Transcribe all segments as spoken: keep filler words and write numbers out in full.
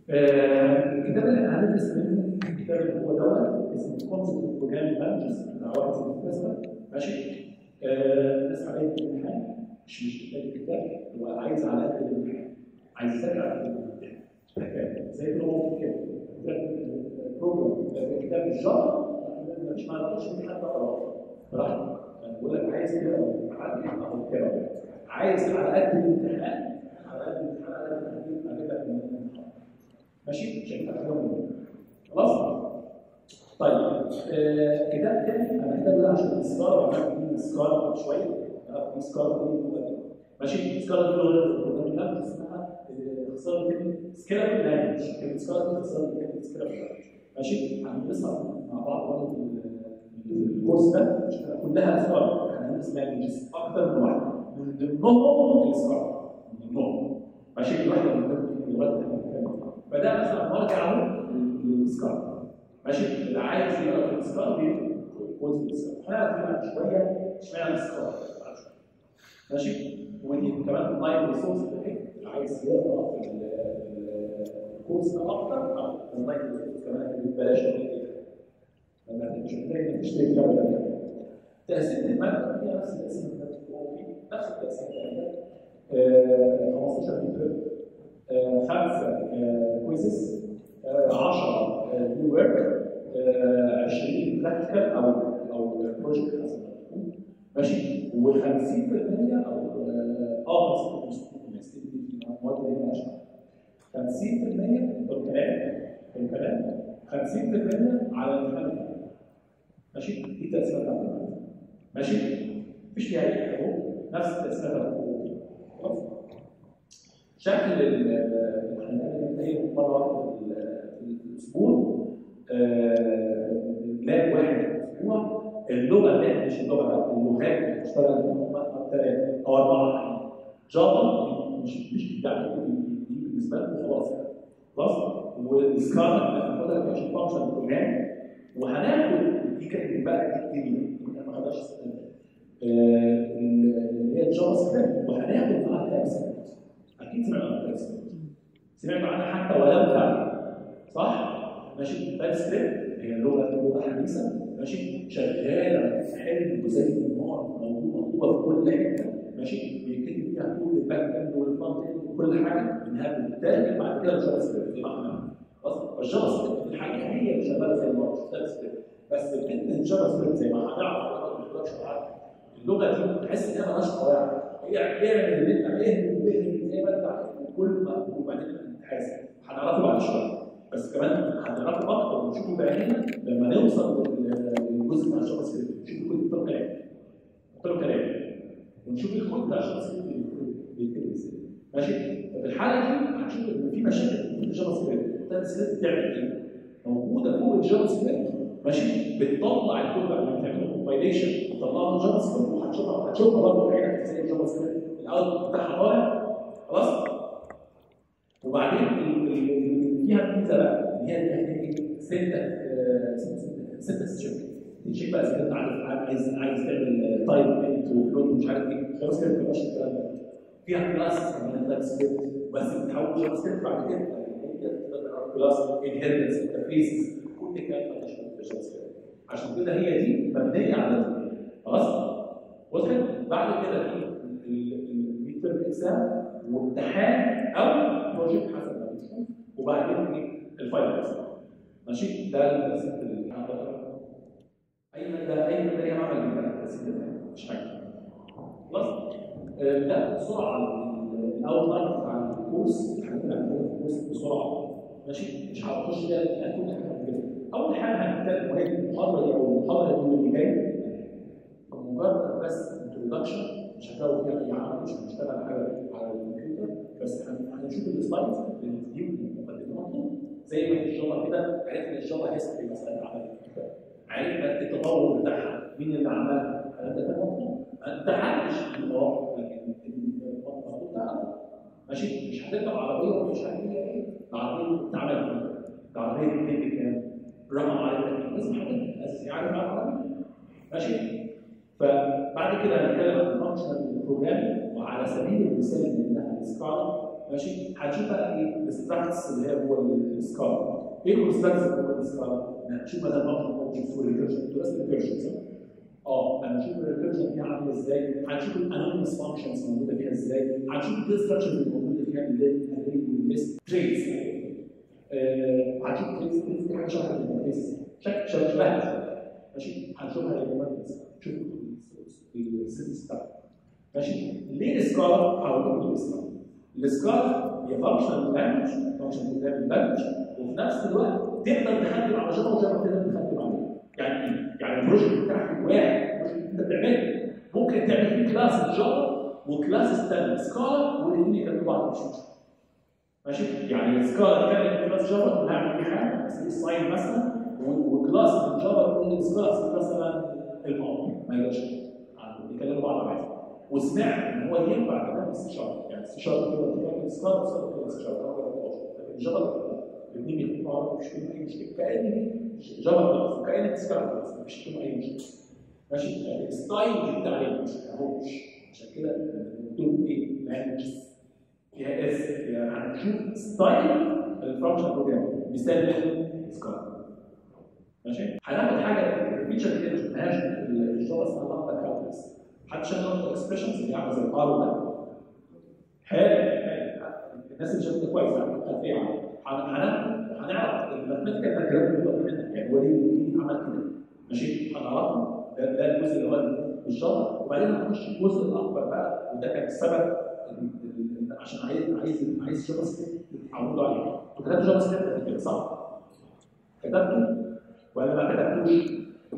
آه الكتاب اللي احنا هندرس منه الكتاب اللي هو دوت اسمه كونسبت بروجرامينج لانجويج بتاع واحد زي المدرسه ماشي. الناس عليه الامتحان مش مش محتاج الكتاب، هو عايز على قد الامتحان، عايز يذاكر على قد الامتحان زي بروجرام كده بروجرام كتاب الجافا مش معنى مش في حد خلاص براحتك. انا بقول لك عايز كده او كده، عايز على قد الامتحان على قد الامتحان على قد الامتحان ماشي عشان يبقى حاجه مهمه. خلاص؟ طيب آه كتاب تاني انا محتاج ده عشان السكار وعملت فيه سكار شويه في سكار ماشي. السكار دي لغه اسمها اختصار كلمه سكيلابل لانجوج. كلمه سكار دي اختصار كلمه سكيلابل لانجوج ماشي. هندرسها مع بعض برضه في الكورس ده كلها سكار. هندرس لانجوجز اكثر من واحده من ضمنهم السكار من ضمنهم ماشي. واحده من ضمن اللغات اللي احنا فده مثلا مرجع اهو للسكار ماشي. اللي عايز يقرا في السكار بيقول في السكار. هنعرف شويه اشمعنى السكار ماشي. ودي كمان اونلاين ريسورس اللي عايز يقرا في الكورس ده اكتر او اونلاين ريسورس كمان ببلاش انا مش محتاج تشتري كامل. تقسيم الماده هي نفس تقسيم الماده نفس التقسيم بتاعتها خمستاشر متر خمسه كويزز عشرة نيو ورك عشرين براكتيكال او او بروجكت حسب ماشي. و50% او اه خمسين في المواد اللي هي خمسين في المية بالكلام بالكلام خمسين في المية على الامتحان ماشي. دي التقسيمه بتاعتنا ماشي. مفيش فيها اي حاجه نفس التقسيمه بتاعتنا خلاص. شكل الامتحانات اللي هي مره واحده في الاسبوع لاب واحد في الاسبوع. اللغه اللي مش اللغه اللغات اللي بتشتغل هم ثلاثه او اربعه. جافا مش مش يعني دي بالنسبه لكم خلاص خلاص. والسكارلت هناخدها عشان فانكشن بروجرام. وهناخد دي كانت بقى دي دي ما خدناش اللي هي الجافا سكريبت. وهناخد معاها تايب سكريبت. اكيد سمعنا عن تايب سكريبت، سمعنا عنها حتى ولو فعلا صح؟ ماشي. تايب سكريبت هي اللغه لغه حديثه ماشي. شغاله حلو زي النار موجوده مطلوبه في كل حته ماشي. بيكتب فيها كل الباك اند والفرونت اند وكل حاجه منها بتترجم بعد كده الجافا سكريبت زي ما احنا خلاص. الجافا سكريبت في الحقيقه هي اللي شغاله زي النار مش تايب سكريبت بس. بتكتب الجافا سكريبت زي ما هنعرف اللغه دي تحس انها مالهاش قواعد. هي اعمل اللي انت ايه زي ما انت عايز وكل ما وبعدين تتحاسب. هنعرفه بعد شويه بس كمان هنعرفه اكتر ونشوفه بعيننا لما نوصل للجزء بتاع الجافا سكريبت. نشوف كل الطرق كلام الطرق كلام ونشوف الكود بتاع الجافا سكريبت بيتكتب ازاي ماشي. ففي الحاله دي هنشوف ان في مشاكل في الجافا سكريبت. الجافا سكريبت بتعمل ايه؟ موجوده فوق الجافا سكريبت ماشي. بتطلع الكود بعد ما تعمل كومبايليشن وتطلعها الجافا سكريبت. وهتشوفها هتشوفها برضه بعينك ازاي الجافا سكريبت الاوتبوت بتاعها طالع خلاص. وبعدين فيها ميزه بقى اللي هي ايه؟ سته سته سترينج. تشيك بقى اذا كنت عايز عايز تعمل تايب انت وفلوت ومش عارف ايه. جافا سكريبت ما بيبقاش الكلام ده. فيها كلاس كمان تايب سكريبت بس بتحول جافا سكريبت بعد كده كلاس انهيرتنس انترفيسز كل الكلام ده مش موجود في جافا سكريبت. عشان كده هي دي مبنيه على دي خلاص. وصلت؟ بعد كده في الميد تيرم اكزام وامتحان او بروجكت حسب ما بتشوف. وبعدين ايه؟ الفاينل اكزام ماشي. ده التقسيم اللي اي ماده اي ماده ليها عمل من التقسيم ده مش حاجه خلاص. ده بسرعه الاوتلاين بتاع الكورس. هنعمل الكورس بسرعه ماشي. مش هخش فيها كل حاجه كده. اول حاجه هنتكلم وهي المحاضره دي او المحاضره دي اللي جايه مجرد بس انتروداكشن. مش هتلاقوا فيها اي عمل مش هنشتغل حاجه على الكمبيوتر بس هنشوف السلايدز اللي دي مقدماتهم زي ما في الجافا كده. عرفنا الجافا هيستوري مثلا عمل عرفنا التطور بتاعها مين اللي عملها. ده كان مطلوب. انت عارف المواقف لكن المطلوب بتاعها ماشي. مش هتركب عربيه ومش عارف هي ايه. العربيه اتعملت العربيه بتدي كام رقم عليها لازم حاجه اساسيه عارف على العربيه ماشي. فبعد كده هنتكلم عن الفانكشنال بروجرامينج وعلى سبيل المثال انها السكارلت ماشي؟ هنشوف بقى ايه الستراكتس اللي هي جوه السكالا. ايه الستراكتس اللي جوه السكالا؟ هنشوف مثلا فانكشن اوبجكتس والريكيرجن، دراسه الريكيرجن صح؟ اه هنشوف الريكيرجن دي عامله ازاي، هنشوف الانونيمس فانكشنز موجوده فيها ازاي، هنشوف الديستراكشنز اللي موجوده فيها الليست تريس، هنشوف تريس دي حاجه شبه الانترفيس شكل شبهها ماشي؟ هنشوفها المودلز، نشوف السيتي بتاعتها ماشي؟ ليه السكالا؟ هقول لكم السكالا. السكالا هي فانكشنال لانجوج، فانكشنال لانجوج، وفي نفس الوقت تقدر تخدم على جافا وجافا تقدر تخدم عليه. يعني ايه؟ يعني البروجكت بتاعك واحد، البروجكت انت بتعمله ممكن تعمل فيه كلاس جافا وكلاس ثاني سكالا والاثنين يكملوا بعض مش مشكله. ماشي؟ يعني سكالا تكلم كلاس جافا تقول هعمل فيه حاجه اسمها ساين مثلا، وكلاس من جافا تقول كلاس مثلا الماضي ما يقدرش يكلموا بعض عادي. وسمعت ان هو ينفع كمان السي شارب، يعني السي شارب تقدر تكلم سكالا وسكالا السي شارب انا ما جربتهاش، لكن جافا الاثنين بيكتبوا بعض مش فيهم اي مشكله، كان جافا كلاس وكان سكالا كلاس مفيش فيهم اي مشكله. ماشي؟ يعني الستايل جديد عليه مش اهوش، عشان كده بنقول ايه؟ لانجز فيها اس، يعني هنشوف ستايل الفانكشن بروجرام مثال من سكالا. ماشي؟ هناخد حاجه الفيتشر اللي ما شفناهاش في الجافا اسمها لامدا كالكولس. حد شاف لامدا اكسبريشنز اللي عامله زي الار ده؟ حلو الناس اللي شافتها كويس يعني خلفيه عنها. هنعرف الماثيماتيكال باك جراوند يعني هو ليه عمل كده. ماشي؟ هنعرفه ده, ده الجزء اللي هو الجافا، وبعدين هنخش الجزء الاكبر بقى، وده كان السبب عشان عايز عايز عايز جافا سكريبت تتعودوا عليه. انتوا كتبتوا جافا سكريبت قبل كده صح؟ كتبته ولا ما كتبتوش؟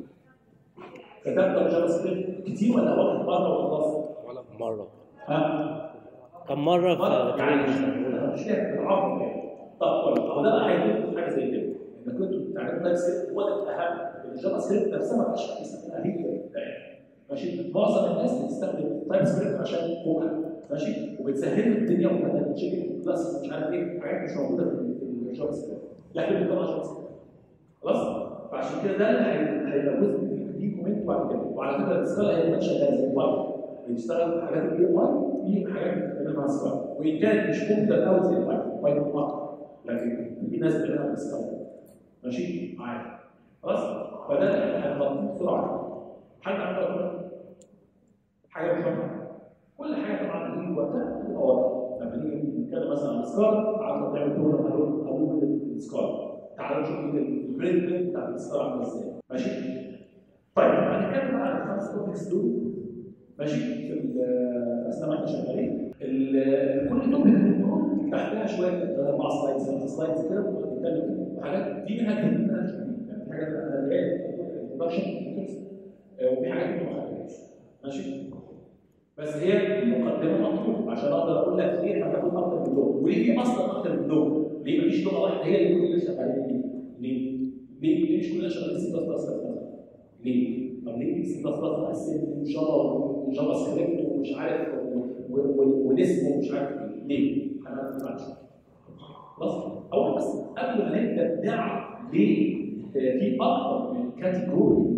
كتبت جافا سكريبت كتير ولا واحد مره وخلاص؟ ولا مره. ها؟ كم مره في يعني مش كده بالعرض يعني. طب كويس، هو ده بقى هيكون حاجه زي كده، انك كنتوا بتعملوا تايب سكريبت هو ده الاهم، الجافا سكريبت نفسها ما بقاش بيستخدمها هي ماشي؟ معظم الناس بتستخدم تايب سكريبت عشان فوقها ماشي؟ وبتسهل الدنيا وبتعمل تشيك كلاس مش عارف ايه، حاجات مش موجوده في الجافا سكريبت، لكن بتبقى جافا سكريبت خلاص؟ فعشان كده ده اللي هيبقى جزء دي كومنت بعد كده. وعلى فكره السكالا هي شغاله زي الواي، بيشتغل في حاجات الاي واي في حاجات بتتعمل مع السكالا، وان كانت مش ممكن قوي زي الواي، الواي اكتر، لكن في ناس بتعملها بالسكالا ماشي؟ عادي خلاص؟ فده هنغطيه بسرعه. حد عنده حاجه مش واضحه؟ كل حاجه طبعا بتيجي وقتها بتبقى واضحه. لما نيجي نتكلم مثلا عن السكالا، عايز تعمل بروجرام هلو هلو السكالا، تعالوا نشوف البرنت بتاع السكالا عامله ازاي ماشي؟ طيب هنتكلم بقى عن الخمس توبكس دول ماشي؟ في اثناء ما احنا شغالين كل توبك منهم تحتها شويه اربع سلايدز خمس سلايدز كده بنتكلم في حاجات في منها كتير منها مش كتير، يعني في حاجات انا لقيت انتروداكشن وفي حاجات ما خدتهاش ماشي؟ بس هي المقدمه مطلوب عشان اقدر اقول لك ليه هناخد اكتر من لغه، وليه في اصلا اكتر من لغه؟ ليه مفيش لغه واحده هي اللي كلنا شغالين بيها؟ ليه؟ ليه؟ ليه مش كلنا شغالين سي بلس بلس مثلا؟ ليه؟ طب ليه في سي بلس بلس مقسم وجافا وجافا سكريبت ومش عارف ونسم ومش عارف ايه؟ ليه؟ هنعرف بعد شويه. خلاص؟ اول بس قبل ما نبدا نعرف ليه في اكتر من كاتيجوري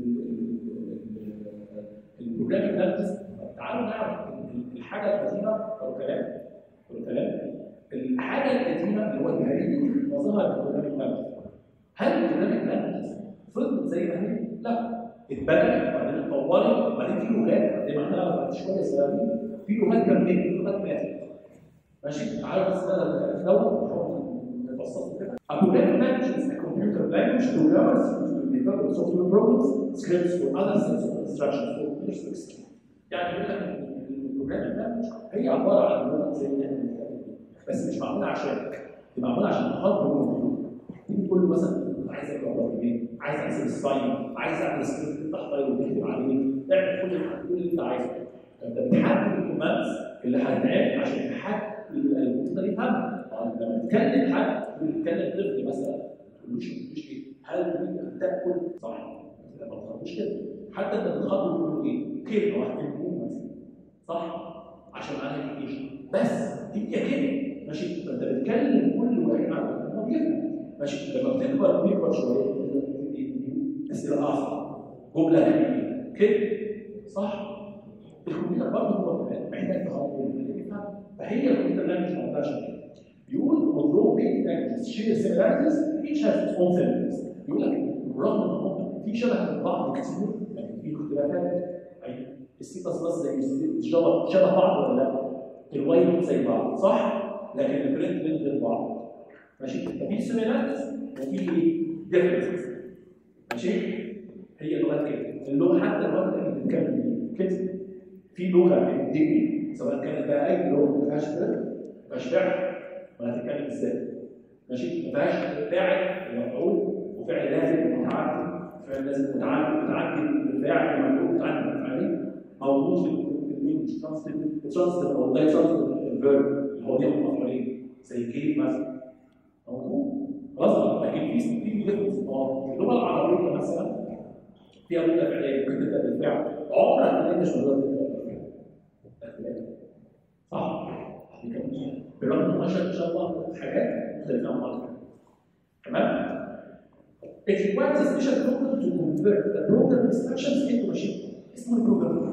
البروجرامينج لانجويج، تعالوا نعرف الحاجه القديمه او كلام الكلام الحاجه القديمه اللي هو التاريخ وظهر البروجرامينج لانجويج. هل البروجرامينج لانجويج فضلت زي ما هي؟ لا، اتبدلت وبعدين اتطورت وبعدين في لغات زي ما احنا نعرف بعد شويه صغيرين، في لغات كملت في لغات ماتت ماشي؟ تعالوا بس ده دوت نحاول نفصله كده. A programming language is a computer language programmers use to develop software programs, scripts, or other sets of instructions for computers. يعني بيقول لك البروجرامينج لانجويج هي عباره عن لغه زي ما احنا بس مش معموله عشانك، دي معموله عشان تخاطب الكمبيوتر. تيجي تقول له مثلا عايز اقرا ايه؟ عايز احسب الساين، عايز اعمل سكريبت تفتح فايل وتكتب عليه، تعمل كل كل اللي انت عايزه. انت بتحدد الكوماندز اللي هتتعمل عشان تحدد الكمبيوتر يفهمها. لما تتكلم حد بيتكلم طفل مثلا ما تقولوش مش ايه؟ هل تريد تاكل؟ صح؟ ما تخاطبوش كده. حتى انت بتخاطبه تقول له ايه؟ كلمه واحده تقول مثلا صح؟ عشان معناها ايه؟ بس هي كده ماشي؟ فانت بتكلم كل واحد عنه هو بيفهم ماشي؟ لما بتكبر بيكبر شويه اسئله اعصر جمله كده صح؟ الكمبيوتر برضه هو كمان محتاج تخاطب يفهم. فهي الكمبيوتر لانجوج ما عندهاش كده. بيقول although big languages share similarities each has its own similarities. بيقول لك بالرغم ان هم في شبه من بعض كتير لكن في اختلافات. السي بلس بلس زي الجافا شبه بعض ولا لا؟ الوايت زي بعض صح؟ لكن البرنت بين غير بعض. ماشي؟ ففي سيميلاريتيز وفي ديفرنسز. ماشي؟ هي اللغات كده. اللغه حتى اللغه اللي بتتكلم كده في لغه بتديك سواء كانت بقى اي لغه ما فيهاش كده ما فيهاش فعل ولا هتتكلم ازاي. ماشي؟ ما فيهاش فاعل ومفعول وفعل لازم متعدي، فعل لازم متعدي متعدي بالفاعل ومفعول متعدي بالفعل موجود في الانجلش ترانسليت او ده ترانسليت الفيرب اللي هو ليه مفعولين زي كيف مثلا موجود خلاص. لكن في في ديفرنس اه اللغه العربيه مثلا فيها جمله فعليه ممكن تبدا بالفعل عمرك ما انت مش موجود بالفعل صح؟ بالرغم ان ان شاء الله حاجات مختلفه عن بعض تمام؟ It requires a special program to convert the program instructions into machine. اسمه البروجرام.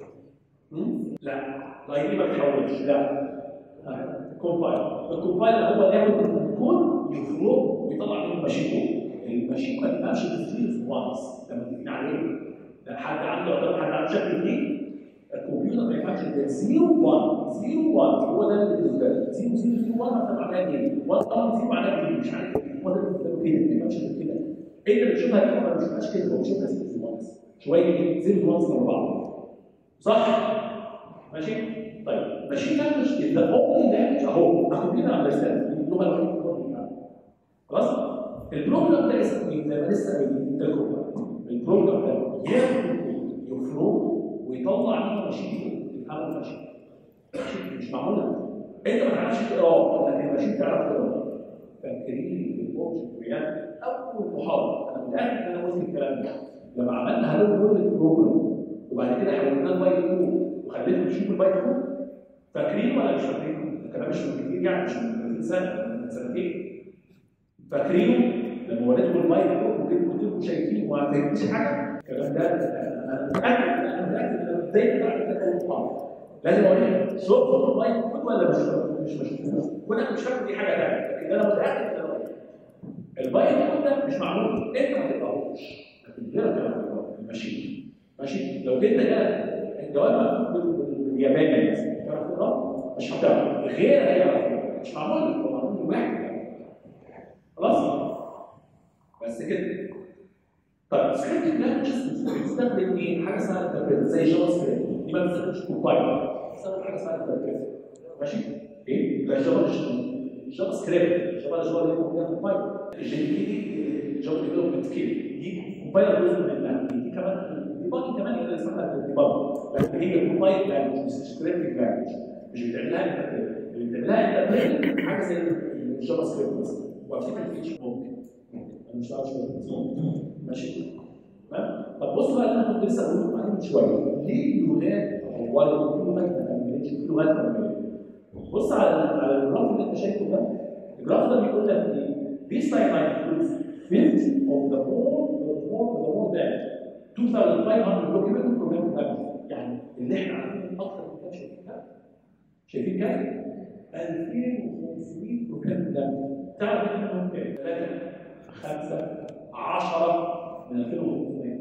لا لا دي ما بتحولش لا. كومبايل. الكومبايل هو اللي ياخد الكود يفرغه ويطلع منه ماشين كود. الماشين ما بيفهمش بالزيروز وانز لما تبني عليه. لا حد عنده حد عنده شكل جديد الكمبيوتر ما يفهمش غير زيرو واحد زيرو واحد هو ده اللي بالنسبه له زيرو زيرو زيرو واحد ده معناه ايه؟ واحد طبعا زيرو معناه ايه؟ مش عارف هو ده بالنسبه له كده ما يفهمش غير كده. انت بتشوفها كده ما بتشوفهاش كده هو بيشوفها زيرو واحد شويه زيرو واحد مع بعض صح؟ ماشي؟ طيب ماشين لانجوج ده اونلي لانجوج اهو اخد كده اندرستاند اللغه الوحيده اللي بنتكلم الخلاص؟ البروجرام ده اسمه ايه؟ زي ما لسه قايلين لكم البروجرام ده ياخد يفرغ ويطلع منه ماشين تفهموا ماشين ماشين مش معموله انت ما تعرفش تقراه لكن الماشين تعرف تقراه. فاكرين الاوبجكت رياكت اول محاضره انا متاكد ان انا قلت الكلام ده لما عملنا هلو وورلد بروجرام وبعد كده حولناه لبايت كود وخليتهم يشوفوا البايت كود فاكرين ولا مش فاكرين؟ الكلام مش من كتير يعني مش من ثلاثين سنه من سنتين. فاكرينه لما وريتكم البايت كود وكنتوا كنتوا شايفين وما فهمتوش حاجه الكلام ده انا متاكد انا متاكد ان انا ازاي بتاعت كده اول مره لازم اوريك شفتوا البايت كود ولا مش مش مش وانا مش فاكر دي حاجه ثانيه لكن انا متاكد ان انا البايت كود ده مش معمول انت ما تقراهوش لكن غيرك تقراه الماشين ماشي. لو جيت جالك الجواب بالياباني مثلا تعرف تقراه مش هتعرف غير هيعرف مش معمول هو معمول واحد خلاص بس كده. طيب سكريبت لانجوجز بتستخدم ايه؟ حاجه اسمها انتربريت زي جافا سكريبت دي ما بتستخدمش كومبايلر بتستخدم حاجه اسمها انتربريت ماشي؟ ايه؟ زي جافا جافا سكريبت جافا جافا اللي هو كومبايلر الجي بي دي جافا ديفلوبمنت كيت دي كومبايلر جزء منها دي كمان ديباج كمان اللي اسمها ديباج لكن هي كومبايلر لانجوج مش سكريبت لانجوج مش بتعملها انتربريت اللي بتعملها انتربريت حاجه زي الجافا سكريبت مثلا وافتكر الفيتشر ممكن انا مش عارف ماشي تمام. طب بصوا بقى اللي انا كنت لسه بقول لكم عليه من شويه ليه اللغات ولا في لغات ما كملتش في لغات كملت. بص على على الجراف اللي انت شايفه ده الجراف ده بيقول لك ايه؟ This timeline includes fifth of the more the more the more than two thousand five hundred documented programming languages يعني اللي احنا عارفين اكتر من كام شايفين كام؟ شايفين كام؟ ألفين وخمسمية programming language تعرف منهم كام؟ ثلاثة خمسة عشرة من ألفين وخمسمية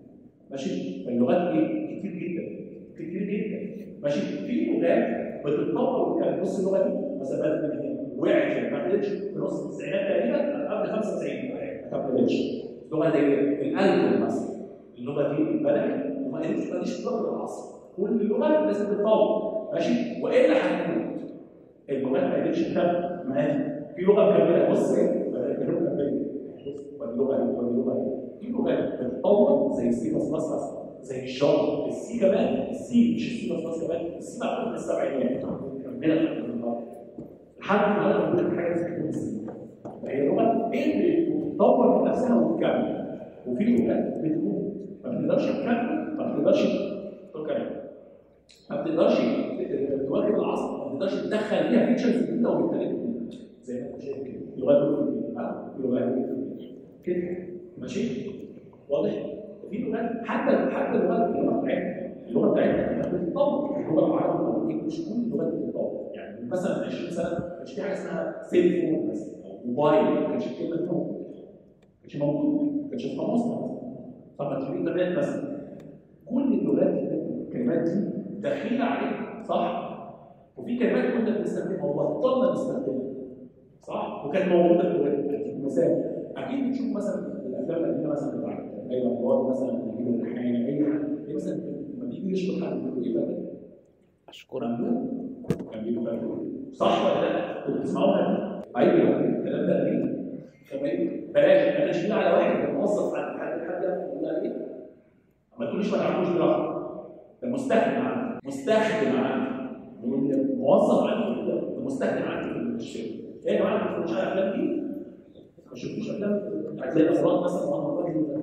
ماشي؟ فاللغات ايه؟ كتير جدا كتير جدا ماشي؟ في لغات بتتطور وكان نص اللغه دي مثلا بدات من هنا وقعت ما قدرتش في نص التسعينات تقريبا قبل خمسة وتسعين ما كملتش. لغه زي الالجوريثم مثلا اللغه دي بدات وما قدرتش ما قدرتش تطور العصر كل اللغات لازم تتطور ماشي؟ والا هتموت. اللغات ما قدرتش تكمل ماشي؟ في لغه مكمله بص ايه؟ اللغه مكمله بص واللغه دي واللغه دي في لغات بتتطور زي السي بلس بلس زي الجافا السي كمان السي مش السي بلس بلس كمان السي معمول من السبعينات كملنا لحد النهارده لحد النهارده بنقول حاجه زي كده السي فهي لغه ايه بتطور من نفسها وتكمل وفي لغات بتموت ما بتقدرش تكمل ما بتقدرش تكمل ما بتقدرش تواكب العصر ما بتقدرش تدخل فيها فيتشرز جديده وبالتالي زي ما انت شايف كده لغات لغات كده ماشي واضح؟ في لغات حتى حتى اللغات اللغه بتاعتنا اللغه بتاعتنا كانت بتتطور، اللغه العربيه والانجلش كل اللغات بتتطور، يعني مثلا من عشرين سنه ما كانش في حاجه اسمها سيل فون مثلا او موبايل، ما كانش في كلمه فون، ما كانش موجود، ما كانش في قاموسنا مثلا. فما تقول انترنت مثلا، كل اللغات الكلمات دي داخله عليها صح؟ وفي كلمات كنا بنستخدمها وبطلنا نستخدمها صح؟ وكانت موجوده في اللغات. اديك مثال، اكيد بتشوف مثلا الافلام القديمه مثلا بتاعت ليلى مراد مثلا، نجيب الريحاني، اي حد مثلا لما بيجي يشكر حد بيقول ايه بقى؟ اشكرك. كان بيقول بقى صح ولا لا؟ كنتوا بتسمعوها دي؟ ايوه الكلام ده ليه؟ بلاش بلاش كده على واحد كان موظف عند حد حد يقول لها ايه؟ ما تقوليش ما تعرفوش براحه. ده مستخدم عندي، مستخدم عندي. موظف عندي ده مستخدم عندي في الشركه. ايه يا جماعه ما تتفرجوش على الافلام دي؟ ما شفتوش افلام هتلاقي اصوات مثلا وانا راجل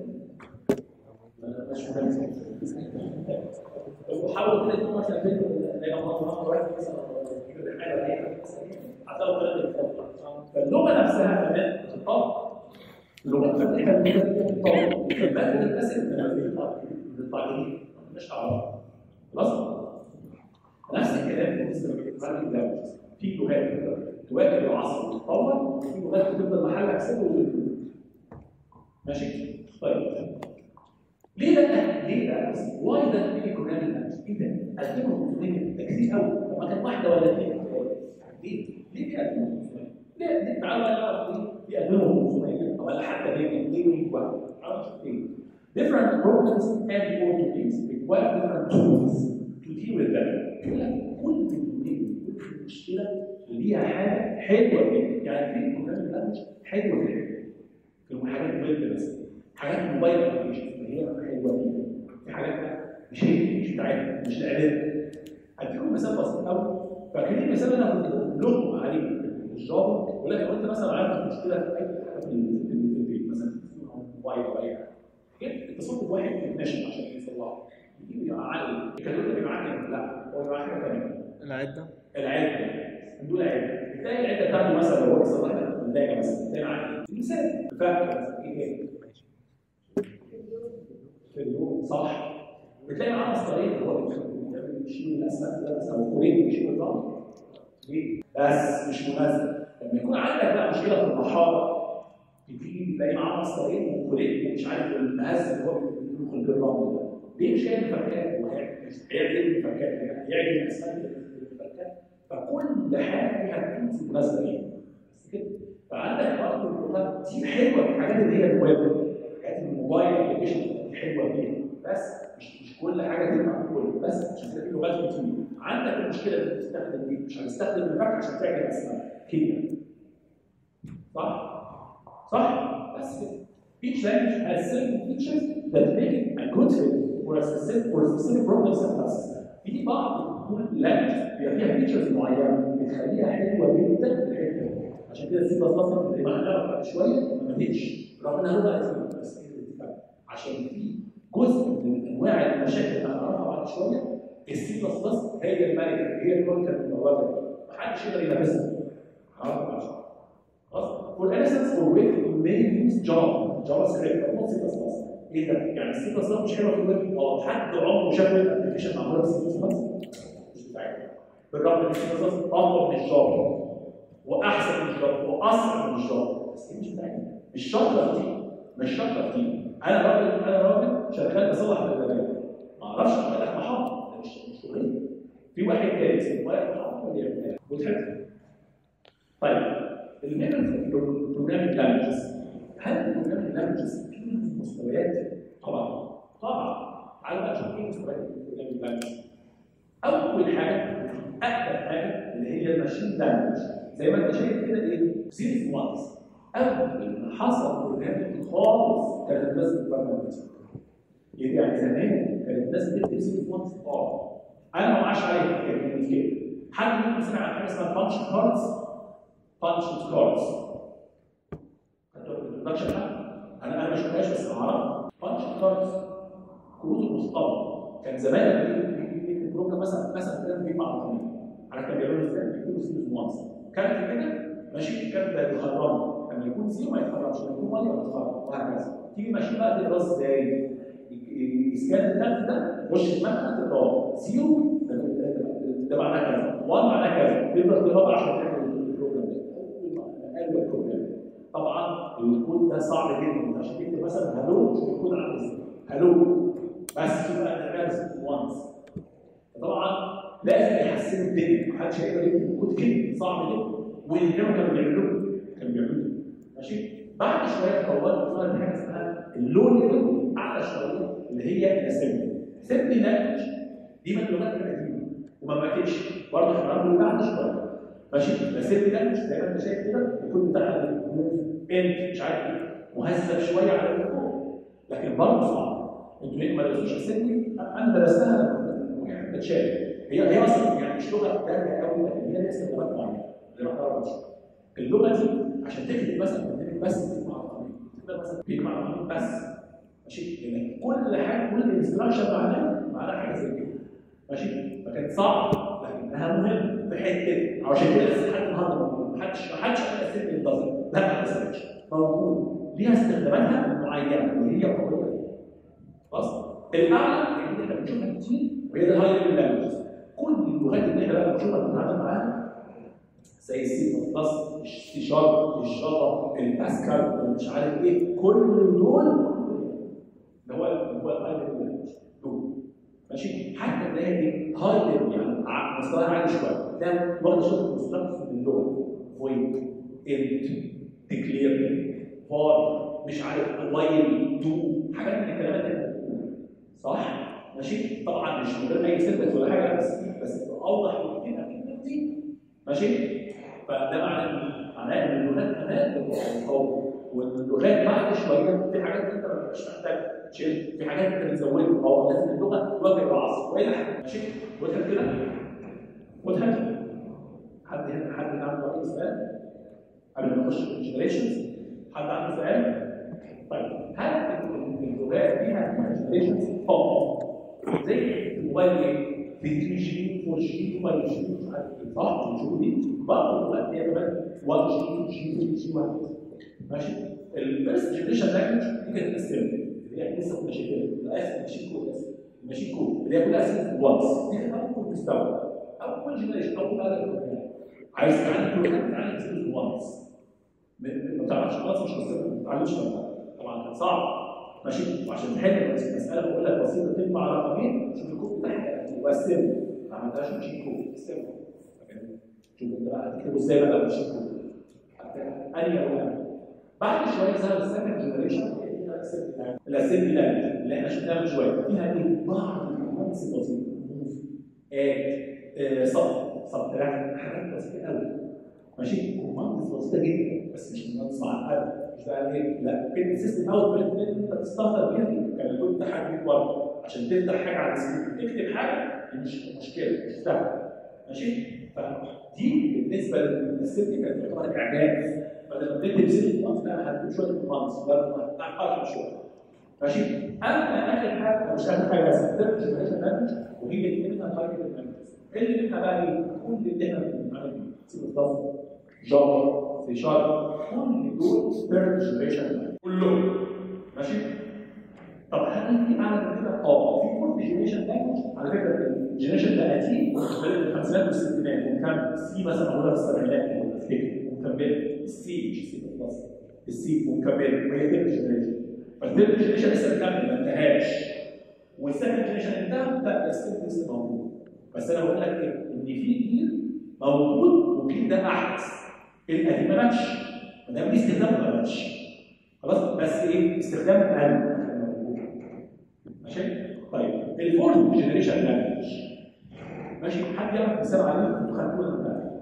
مش مهم. وحاول كده تكون مثلا فيلم زي ما قلنا واحد مثلا حاجه ولا حاجه هتلاقوا كده. فاللغه نفسها كمان بتتطور. اللغه الفتحه اللي بتتطور. الكلمات بتتكسر بالطاقه مش تعرفها. خلاص؟ نفس الكلام بالنسبه للغات. في لغات تواكب العصر وتتطور، وفي لغات بتفضل محلها ثابت وتتطور. ماشي؟ طيب ليه ده؟ ليه ده؟ واي ده بيجي بروجرامينج لانجوج؟ ايه ده؟ ألفين وخمسمية ده كتير قوي، طب ما كانت واحده ولا اثنين؟ ليه؟ ليه في ألفين وخمسمية؟ ليه؟ ليه؟ تعالوا بقى نعرف ليه في ألفين وخمسمية ولا حتى ليه؟ ليه ويك واحد؟ عرفت ايه؟ Different problems and opportunities require different tools to deal with them. يقول لك كل كل مشكله ليها حاجه حلوه فيها، يعني في بروجرامينج لانجوج حلوه فيها. في حاجات الويب مثلا، حاجات موبايل ابلكيشن اللي هي حلوه فيها، في حاجات مش هي مش بتاعتنا مش لعبتنا. هديكم مثال بسيط قوي. فاكرين المثال اللي انا كنت بقول عليه الجافا، يقول لك لو انت مثلا عندك مشكله في اي حاجه في البيت مثلا موبايل او اي حاجه، اتصلت بواحد ماشي عشان يصلحها، يجيب يعلم الكالوري ده بيبعت لا هو بيبعت حاجه ثانيه. العده العده دول عده، تلاقي العده بتاعته مثلا لو هو بيصلح لك الثلاجه مثلا تلاقي معاك مثال فاكر مثلا ايه في اليوم صح؟ بتلاقي معاه مسطرين اللي هو بيشيل الاسمنت ده مثلا او كورين بيشيل الرمل. ليه؟ بس مش مناسب. لما يكون عندك بقى مشكله في المحاره تيجي تلاقي معاه مسطرين وكورين ومش عارف المهز اللي هو بيدخل بالرمل ده. ليه مش جايب مفكات؟ هيعمل المفكات، هيعمل الاسمنت المفكات. فكل حاجه فيها تولز مناسبه ليه. بس كده. فعندك برضه اللغات دي حلوه في الحاجات اللي هي الويب، حاجات الموبايل ابلكيشن حلوه فيها، بس مش مش كل حاجه تنفع في كل، بس عشان كده في لغات كتير. عندك المشكله اللي بتستخدم دي مش هتستخدم المفك عشان تعمل اسماء كده. صح؟ صح؟ بس كده. Each language has certain features that make it a good fit for a specific for a specific problem set tasks. في بعض كل language بيبقى فيها features معينه بتخليها حلوه جدا في الحته دي. عشان كده السي بلس بلس زي ما هنعرف بعد شويه ما ماتتش رغم انها لغه قديمه، بس عشان في جزء من انواع المشاكل اللي هنعرفها بعد شويه السي بلس بلس هي الملكه، هي الملكه المروجه، محدش يقدر ينافسها. هنعرفها بعد شويه. خلاص؟ For instance, for web you may use Java, JavaScript, but not C plus plus. ايه ده؟ يعني السي بلس بلس مش حلوه في الويب؟ اه حد عمره شاف ويب ابلكيشن معموله بالسي بلس بلس؟ مش بتاعتنا. بالرغم ان السي بلس بلس اقوى من الجافا واحسن من الجافا واسرع من الجافا، بس مش بتاعتنا. مش شاطره في دي، مش شاطره في دي. انا راجل انا راجل شغال بصلح البرنامج، ما اعرفش اعمل محاضره، مش مش شغلي. في واحد تاني اسمه واحد محاضره ولا يعمل وتحفظ. طيب الميثود بروجرامينج لانجوجز، هل البروجرامينج لانجوجز في مستويات؟ طبعا طبعا. تعالوا بقى نشوف ايه مستويات البروجرامينج لانجوجز. اول حاجه اكبر حاجه اللي هي الماشين لانجوج، زي ما انت شايف كده ايه؟ سيريز وانز. اول ما حصل بروجرامينج خالص كانت الناس بتبرمج. يعني زمان كانت الناس بتكتب سيريز وانز. اه انا ما معاش عليها كده كده. حد منكم سمع عن حاجه اسمها بانش كاردز؟ بانش كاردز. الانترودكشن انا انا ما شفتهاش بس اعرفها. بانش كاردز كروت المصطلح. كان زمان لما يجي البروجرام مثلا مثلا كان بيجمع رقمين. عارف كان بيعملوا ازاي؟ بيكتبوا سيريز وانز. كانت كده ماشي، الكارت ده بيخرمه، لما يكون زيرو ما يتخرمش، لما يكون واحد يتخرم وهكذا. تيجي ماشي بقى تقرا ازاي؟ يسكان الكارت ده خش المنهج تقراه زيرو ده معناه كذا، واحد معناه كذا، تقدر تقراه عشان تعمل البروجرام ده. اول بروجرام طبعا الكود ده صعب جدا، عشان تكتب مثلا هلو شوف الكود عامل ازاي هلو بس شوف بقى الرمز وانس. طبعا لازم يحسنوا الدنيا، محدش هيقدر يكتب كود كده صعب جدا، واللي كانوا كانوا بيعملوه كانوا بيعملوه ماشي. بعد شويه طورت طلعت حاجه اسمها اللو ليفل اعلى شويه اللي هي الاسمبلي. اسمبلي لانجوج دي من اللغات القديمه وما بقتش برضه احنا بنقول بعد شويه ماشي. الاسمبلي لانجوج زي ما انت شايف كده الكود بتاعها انت مش عارف ايه مهذب شويه على الكود، لكن برضه صعب. انتوا ليه ما درستوش اسمبلي؟ انا درستها يعني بتشابه، هي هي اصلا يعني مش لغه دارجه قوي، لكن هي ليها استخدامات معينه زي ما حضرتك بتشوف. اللغه دي عشان تكتب مثلا بس تكتب على القانون، تكتب مثلا بيجمع على القانون بس ماشي، لان كل حاجه كل انستراكشن معناها معناها حاجه زي كده ماشي. فكانت صعبه لكنها مهمه في حته، عشان كده لسه لحد النهارده ما حدش ما حدش قال اسم الدازل، لا ما حصلتش موجود، ليها استخداماتها المعينه وهي قويه. خلاص الاعلى اللي احنا بنشوفها كتير وهي الهاي ليفل لانجوج. كل اللغات اللي احنا بقى بنشوفها بنتعامل معاها زي السي بلس بلس، السي شارب، الجافا، الباسكال، مش عارف ايه، كل دول اللي هو اللي هو الهاي ليفل لانجوج دول ماشي. حتى تلاقي ايه هاي ليفل يعني مستواها عالي شويه، ده واخد شويه كونستراكشن من اللغه فويد انت ديكلير فار مش عارف وايل دو حاجات من الكلمات دي صح؟ ماشي؟ طبعا مش من غير اي سنتنس ولا حاجه بس بس اوضح من كده اكيد دي ماشي؟ فده معناه معناه ان اللغات كمان بتتطور، واللغات بعد شويه في حاجات انت مش محتاج تشيل، في حاجات انت بتزودها، اه لازم اللغه تواكب العصر والى اخره ماشي؟ واضح كده؟ واضح؟ حد هنا حد هنا عنده اي سؤال؟ قبل ما نخش في الجنريشنز حد عنده سؤال؟ طيب هل اللغات فيها جنريشنز؟ اه زي الموبايل ايه؟ ثري جي فور جي فايف جي مش عارف ايه صح؟ بتشوفوا دي برضه اللغات هي كمان واحد جي اتنين جي ثري جي واحد ماشي؟ الفيرست جنريشن لانجوج دي كانت اسم اللي هي لسه كنا شايفينها الاسم ماشين كود اسم ماشين كود اللي هي كلها اسم وانس دي كانت اول مستوى اول جنريشن اول حاجه عايز تتعلم كل حاجه تتعلم اسم وانس ما تعرفش خلاص مش قصتك ما تتعلمش طبعا كان صعب ماشي. وعشان تحل المساله بقول لك بسيطه تجمع رقمين شوف الكود بتاعها وقسمه ما عملتهاش ماشين كود قسمه شوف انت بقى هتكتبه ازاي بقى ماشين كود حتى انهي اولها. بعد شويه ظهر السكند جنريشن الاسمبلي لانجوج اللي احنا شفناها من شويه فيها ايه؟ بعض الكوماندز البسيطه موف اد صب سبتراكت حاجات بسيطه قوي ماشي. كوماندز بسيطه جدا بس مش كوماندز معقده مش بقى ايه لا كلمه سيستم اوت اللي انت بتستخدم بيها دي كان الكود بتاعها كبير برضه عشان تفتح حاجه على السكرين تكتب حاجه دي مش مشكله مش سهله ماشي. فدي بالنسبه للسيستم كانت تعتبر اعجاز بدل ما تكتب سيستم اوت لا هتكتب شويه كوماندز برضه هتعقد شويه ماشي. اما اخر حاجه مش اخر حاجه بس الثيرد جنريشن لانجوج وهي اللي منها هاي ليفل لانجوج اللي منها بقى ايه؟ كل اللي احنا بنتعامل بيه سي بلس بلس جافا سي شارب كل دول ثيرد جنريشن كلهم ماشي. طب هل في اعلى من كده؟ اه في فورث جنريشن لانجوج على فكره الجنريشن ده قديم بين الخمسينات والستينات وكان سي مثلا موجوده في السبعينات ولا افتكر ومكمله السي مش سي بلس بلس السي ومكمله وهي ثيرد جنريشن. فالثيرد جنريشن لسه مكمل ما انتهاش والسكند جنريشن انتهى لا السكند لسه موجود. بس انا بقول لك ايه؟ ان في جيل موجود والجيل ده احدث القديم ما ماتش ما دام ليه استخدامه ما ماتش خلاص بس ايه؟ استخدام اقل ماشي؟ طيب الفورث جنريشن لانجوج ماشي حد يعرف مثال عليه انتوا خدتوه ولا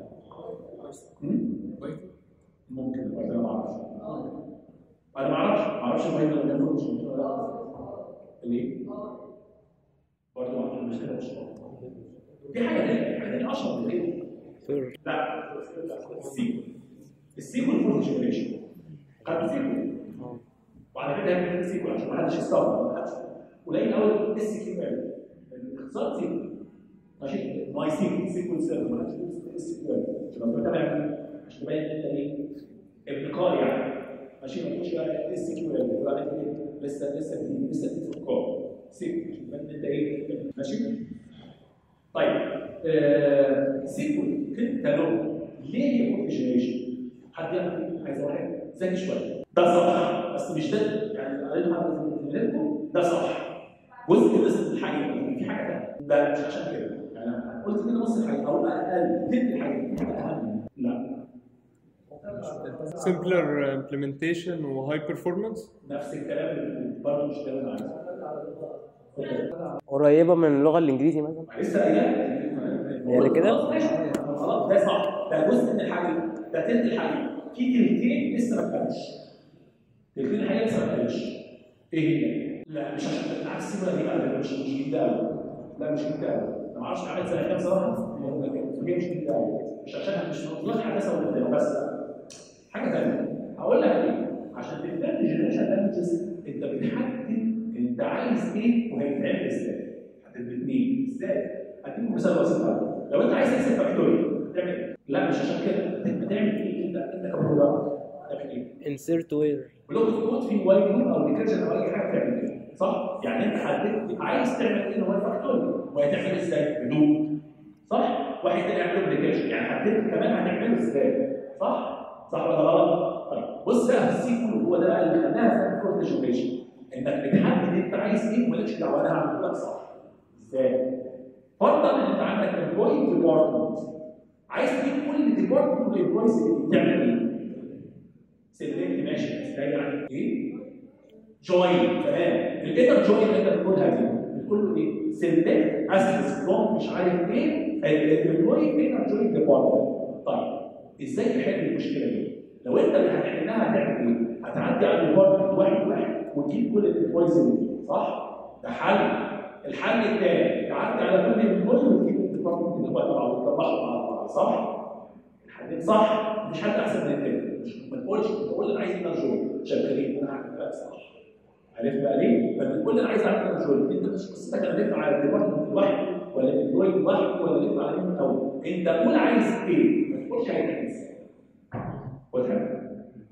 ممكن انا ما اعرفش انا ما اعرفش ما اعرفش البايثون ولا الفورث ولا لا ليه؟ برضه ما اعرفش المشكله مش دي حاجه ثانيه حاجه ثانيه اشهر من كده لا السيكول السيكول فورث جنريشن خدوا سيكول وعلى كده هنعمل سيكول عشان ما حدش يستغرب ما حدش قليل قوي اس كيو ال الاختصار سيكول ماشي ماي سيكول سيكول سيرفر ما حدش يقول اس كيو ال عشان لو بتابع عشان تبين انت ايه ابتكار يعني ماشي ما تقولش بقى اس كيو ال وبعدين ايه لسه لسه جديد لسه جديد في الكور سيكول يبقى انت ايه؟ ماشي؟ طيب آه سيكول كلغه ليه هي كود جنريشن؟ حد يعرف عايز واحد ذكي شويه ده صح بس مش ده يعني قريت حاجه لكم ده صح جزء بس الحقيقه في حاجه ثانيه ده مش عشان كده يعني انا قلت كده نص الحقيقه او اقل تلت الحقيقه في حاجه اهم لا simpler implementation و high performance نفس الكلام اللي برضه مش ده اللي انا عايزه قريبه من اللغه الانجليزي مثلا لسه قايلها يعني كده خلاص ده صح ده جزء من الحقيقه ده تلت الحقيقه في تلتين لسه ما اتقالش تلتين الحقيقه لسه ما اتقالش ايه هي؟ لا مش عشان بالعكس ولا دي بقى مش مش جديده قوي لا مش جديده قوي انا ما اعرفش عملت سنه كام صراحه هي مش جديده قوي مش عشان مش موضوع حداثه ولا بس حاجه ثانيه هقول لك ايه عشان تبدا جنريشن اناليسيس انت بتحدد انت عايز ايه وهيتعمل ازاي هتحدد الاثنين ازاي هديكم مثال بسيط قوي لو انت عايز تحسب فاكتوريال تعمل ايه؟ لا مش عشان كده انت بتعمل ايه انت انت كبروجرامر تعمل ايه؟ insert where بلوك كود في واي لوب او ريكيرجن او اي حاجه تعمل كده صح؟ يعني انت حددت عايز تعمل ايه هو الفاكتوريال وهتعمل ازاي؟ بدون صح؟ واحد تاني يعمل ريكيرجن يعني حددت كمان هتعمله ازاي صح؟ صح ولا غلط؟ طيب بص بقى في السيكول هو ده بقى اللي خدناها في الكود جنريشن انك بتحدد انت عايز ايه ومالكش دعوه انا هعمل لك صح ازاي؟ فرضا ان انت عندك امبلوي ديبارتمنت عايز تجيب كل ديبارتمنت والامبلويز اللي بتعمل ايه؟ سيلكت ماشي ازاي يعني ايه؟ جوين تمام الانتر جوين اللي انت بتقولها دي بتقول له ايه؟ سيلكت اسس فروم مش عارف ايه الامبلوي انتر جوين ديبارتمنت طيب ازاي تحل المشكله دي؟ لو انت اللي هتحلها هتعمل ايه؟ هتعدي على الديبارتمنت واحد واحد وتجيب كل الامبلويز اللي فيه صح؟ ده حل الحل الثاني تعدي على كل امبلوي وتجيب الديبارتمنت اللي هو تبعه وتطلعه مع بعض صح؟ الحلين صح مش حد احسن من الثاني مش ما تقولش تقول انا عايز انرجوي شغالين انا هعمل لك صح عرفت بقى ليه؟ لما تقول انا عايز اعمل انرجوي انت مش قصتك انا لف على الديبارتمنت الواحد ولا الامبلوي الواحد ولا لف على مين الاول انت قول عايز ايه ما تقولش هيتعمل ازاي وضحت؟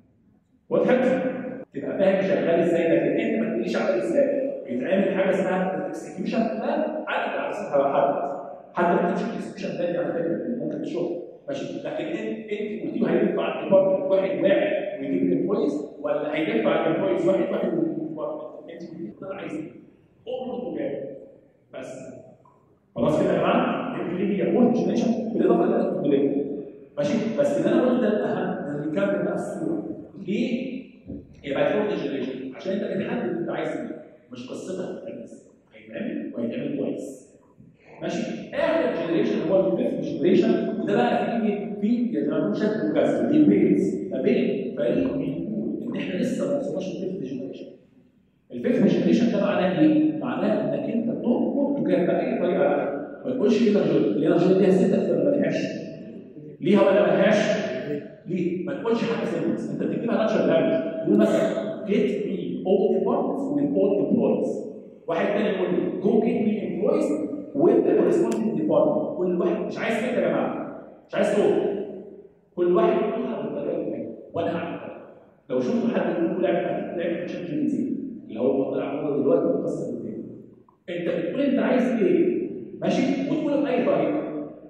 وضحت؟ تبقى فاهم شغال ازاي لكن انت ما تقوليش عمل ازاي بيتعمل حاجه اسمها الاكسكيوشن بلان عدد على اساسها حد حتى ما تمشي الاكسكيوشن بلان دي على فكره ممكن تشوف ماشي لكن انت انت قلت له هيلف على الديبارتمنت واحد واحد ويجيب الامبلويز ولا هيلف على الامبلويز واحد واحد ويجيب الديبارتمنت انت قلت له عايز ايه؟ اطلب وجاوب بس خلاص كده يا جماعه دي هي كود جنريشن بالاضافه اللي انا قلت لك ماشي بس اللي انا قلت ده الاهم اللي كمل بقى الصوره ليه؟ يبقى كود جنريشن عشان انت بتحدد انت عايز ايه مش قصتها بس هيتعمل وهيتعمل كويس ماشي اخر جنريشن هو الفيفث جنريشن وده بقى في في زي ما بنقول شكل مكسر دي بيز ما بين فريق بيقول ان احنا لسه ما وصلناش للفيفث جنريشن الفيفث جنريشن ده معناه ايه؟ معناه انك انت تطلب تجاه باي طريقه ما تقولش ايه الانرجي الانرجي ليها ستة ولا ما لهاش ليها ولا ما لهاش ليه؟ ما تقولش حاجه سيمبلز انت بتكتبها ناتشرال لانجوج تقول مثلا جيت مي اول ديبارتمنتس وذ اول امبلويز واحد تاني يقول لي جو جيت مي امبلويز وانت كورسبوندنج ديبارتمنت كل واحد مش عايز كده يا جماعه مش عايز تقول كل واحد يقولها بالطريقه بتاعته وانا هعمل كده لو شفتوا حد يقول لعب لعب شات جي بي تي اللي هو طلع هو دلوقتي مكسر الدنيا انت بتقول انت عايز ايه ماشي وتقول باي طريقه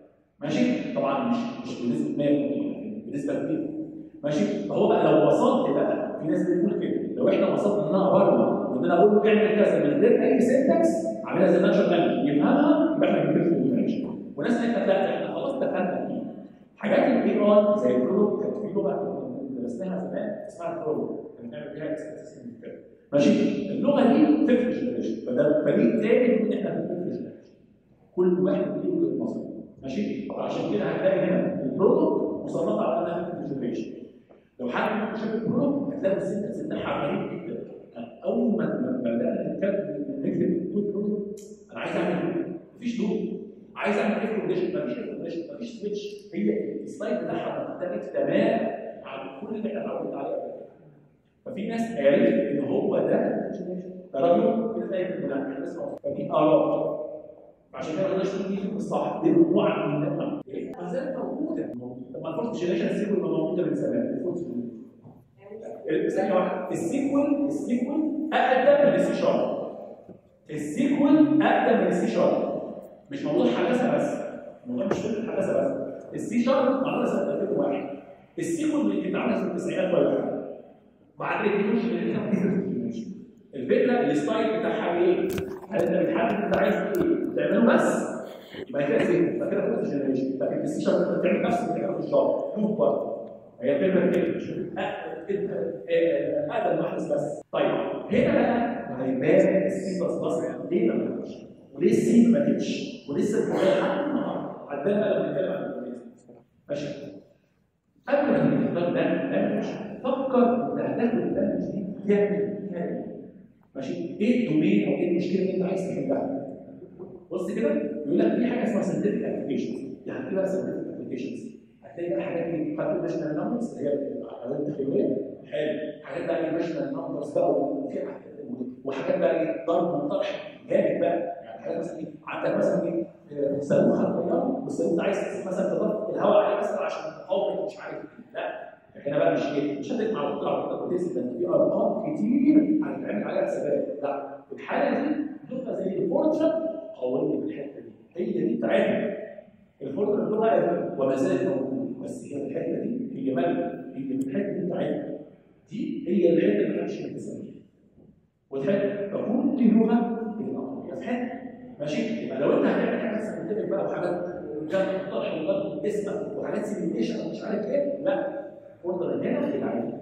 ماشي طبعا مش مش بنسبه مية بالمية بنسبه كبيره ماشي فهو بقى لو وصلت بقى في ناس بتقول كده لو احنا وصلنا انها بره وان انا اقول له اعمل كذا من غير اي سنتكس عاملها زي ناتشرال لانجوج يفهمها يبقى احنا بنكتب الانفورميشن وناس قالت لك لا احنا خلاص دخلنا فيه حاجات الاي اي زي البرولوج كانت في لغه درسناها زمان اسمها البرولوج بنعمل بيها اكسبرسيس كده ماشي اللغه دي فيفث جنريشن فده فريق تاني ان احنا في فيفث جنريشن كل واحد ليه وجهه نظر ماشي عشان كده هتلاقي هنا البرولوج مصنفه على انها فيفث جنريشن لو حد شاف البرولوج هتلاقي السنتكس بتاعها غريب جدا اول ما بدانا نتكلم نكتب الكود برولوج انا عايز اعمل ايه؟ مفيش لوب عايز اعمل ايه كونديشن مفيش كونديشن مفيش سويتش هي السلايد بتاعها مختلف تماما عن كل اللي احنا اتعودنا عليه قبل كده ففي ناس قالت ان هو ده ده راجل كده زي الفلان احنا اسمه فدي اراء عشان كده ما نقدرش نيجي في الصح دي مجموعه من الناس ما زالت موجوده طب ما الفورس جنريشن السيكول موجوده من زمان الفورس ثانيه واحده السيكول السيكول اقدم من السي شارب السيكوال اقدم من السي شارب. مش موضوع حداثه بس، الموضوع مش فكره حداثه بس. السي شارب معموله سنه ألفين وواحد، السيكوال اللي اتعملت في التسعينات ولا حاجه. مع الريفيوش اللي كانت الفكره الستايل بتاعها ايه؟ هل انت بتحدد انت عايز ايه؟ تعمله بس يبقى كده زين، يبقى كده فوق الجنريشن، لكن في السي شارب انت بتعمل نفس اللي بتعمله في الجافا، لوب برضه. هي الفكره كده مش اقدم واحد بس. طيب هنا بقى هيبان السي بلس بلس ليه ما بتعملش؟ وليه السي ما بتعملش؟ ولسه الكليه لحد النهارده هتبان بقى لما نتكلم عن الكليه. ماشي؟ قبل ما نختار لانجوج فكر انت هتاخد اللانجوج دي تعمل فيها ايه؟ ماشي؟ ايه الدومين او ايه المشكله اللي انت عايز تحلها؟ بص كده يقول لك في حاجه اسمها ساينتفك ابلكيشنز، يعني ايه بقى ساينتفك ابلكيشنز؟ هتلاقي بقى حاجات دي خدت ناشونال نمبرز اللي هي العدد التخيليه، حلو، حاجات بقى ناشونال نمبرز بقى وفي وحاجات بقى ايه ضرب وطرح جامد بقى، يعني حاجات مثلا ايه عندك مثلا ايه صاروخ هتطيره بس انت عايز تسيب مثلا تضغط الهواء عليه مثلا عشان تقاوم مش عارف ايه، لا هنا بقى مش كده، مش هتطلع على طول على طول تثبت ان في ارقام كتير هيتعمل عليها حسابات، لا في الحاله دي بتبقى زي الفورتشن قويه في الحته دي، هي دي بتاعتها الفورتشن اللغه وما زالت موجوده، بس هي الحته دي هي مالكه، هي الحته دي بتاعتها دي هي الحته اللي محدش بيتسمى فيها وتحب فكل لغه بتبقى في حته ماشي. يبقى لو انت هتعمل حاجات ساينتفك بقى وحاجات جنب طرح وجنب اسمك وحاجات سيميوليشن ومش عارف ايه، لا فورتشن هنا بتاعتها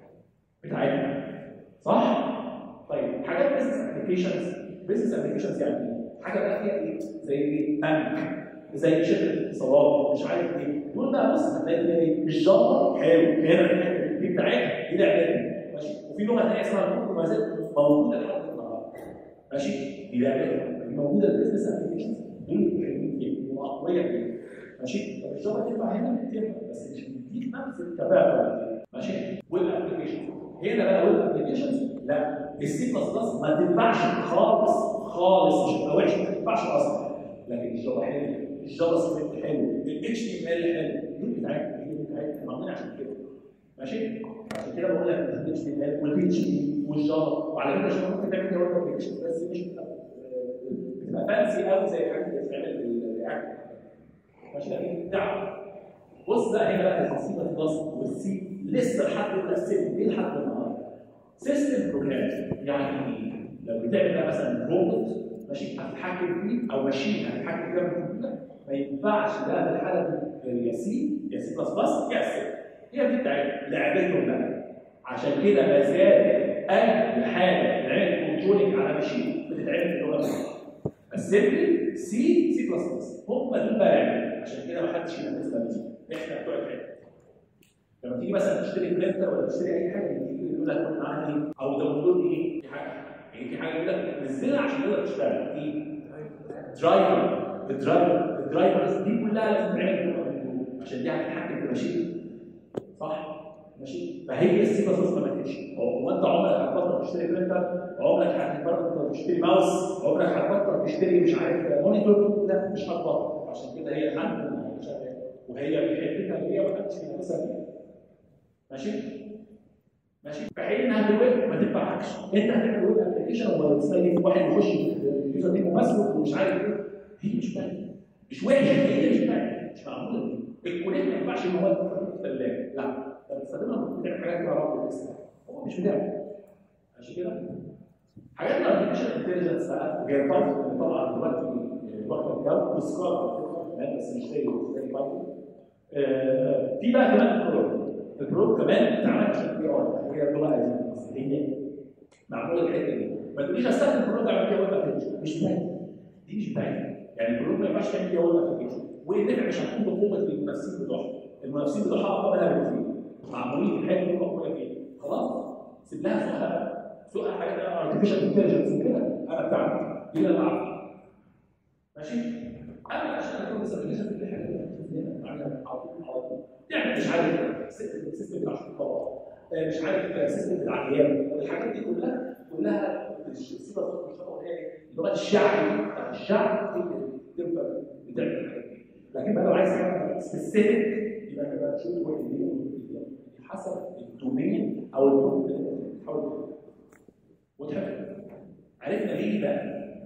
بتاعتها صح؟ طيب حاجات بيزنس ابلكيشنز، بيزنس ابلكيشنز يعني ايه؟ حاجه بقى فيها ايه؟ زي ايه؟ بنك، زي شركه اتصالات مش عارف ايه، دول بقى بص هتلاقي فيها ايه؟ الجافا حلو هنا دي بتاعتها دي لعبتها ماشي، وفي لغه ثانيه اسمها الكود ما زالت موجوده لحد النهارده ماشي، دي لعبتها دي موجوده البيزنس ابلكيشنز دول حلوين فيها واقويه فيها ماشي. طب الجافا تنفع هنا تنفع بس مش بتديك نفس الكفاءه ماشي. والابلكيشن هنا بقى والابلكيشنز لا السي بلس بلس ما تنفعش خالص خالص، مش هتبقى وحشه ما تنفعش اصلا، لكن الجافا حلو، الجافا سكريبت حلو، الاتش تي ام ال حلو، دول بتاعتنا هي بتاعتنا معمولين عشان كده ماشي. عشان كده بقول لك الاتش تي ام ال والبي اتش بي والجافا، وعلى فكره عشان ممكن تعمل جافا ابلكيشن بس مش بتبقى فانسي قوي زي الحاجات اللي بتتعمل بالرياكت ماشي، لكن تعب. بص بقى هنا بقى السي بلس بلس والسي لسه لحد دلوقتي ايه لحد النهارده سيستم بروجرام، يعني لو بتعمل بقى مثلا روبوت ماشي هتتحكم فيه او ماشين هتتحكم فيها بالكمبيوتر ما ينفعش ده في الحاله دي يا سي يا سي بلس بلس يا سي، هي دي بتاعت لعبتهم بقى. عشان كده ما زال اي حاجه بتتعمل كنترولنج على ماشين بتتعمل في اللغه السيمبلي سي سي بلس بلس، هم دول بقى لعبه. عشان كده ما حدش ينافسنا بيه، احنا بتوع العلم. لما تيجي مثلا تشتري برينتر ولا تشتري اي حاجه يجي يقول لك خد معاها ايه او داونلود ايه في حاجه، يعني في حاجه يقول لك نزلها عشان تقدر تشتغل ايه درايفر، الدرايفر الدرايفرز دي كلها لازم تعمل عشان دي هتتحكم في ماشين صح ماشي. فهي السي بلس بلس ما ماتتش، هو انت عمرك هتبطل تشتري برينتر، عمرك هتبطل تشتري ماوس، عمرك هتبطل تشتري مش عارف مونيتور، لا مش هتبطل. عشان كده هي الحمد لله شغاله وهي حتتها اللي هي ما حدش ينافسها فيها ماشي ماشي. في حين انها الويب ما تنفعكش، انت هتعمل ويب ابلكيشن ولا تستخدم واحد يخش اليوزر دي ممثل ومش عارف ايه، هي مش فاهمه مش وحشه، هي مش فاهمه مش معموله دي. الكوليك ما ينفعش ان هو يستخدمه في الثلاجه، لا انت بتستخدمها ممكن تعمل حاجات فيها رابط بالاسم، هو مش بتعمل ماشي كده. حاجات الارتفيشال انتليجنس بقى غير بايثون اللي طبعا دلوقتي واخده الجو والسكار كمان بس مش زي زي بايثون. في بقى كمان البرو البرو كمان اتعمل عشان بي ار، هي اللغه قديمه بس هي معموله الحته دي. ما تقوليش استخدم البرو ده اعمل فيها ويب ابلكيشن، مش بتاعتي دي مش بتاعتي، يعني البرو ما ينفعش تعمل فيها ويب ابلكيشن، والنفع مش هتكون بقوه المنافسين بتوعها، المنافسين بتوعها اقوى منها بكتير، معمولين الحته دي اقوى فيها خلاص سيب لها سوقها سوقها حاجات ارتفيشال انتليجنس وكده انا بتاعتي دي اللي انا بعرفها ماشي. انا عشان اكون سبليشن في الحاجات اللي على طول يعني مش عارف السيستم بتاع الشطاره مش عارف السيستم بتاع العيال، الحاجات دي كلها كلها الصيغه الشطاره هي لغه الشعب بتاع الشعب تنفع بتعمل الحاجات دي. لكن بقى لو عايز حاجه سبيسيفيك يبقى انت بقى تشوف واحد دي حسب الدومين او البروجكت اللي انت بتحاول وتحب. عرفنا ليه بقى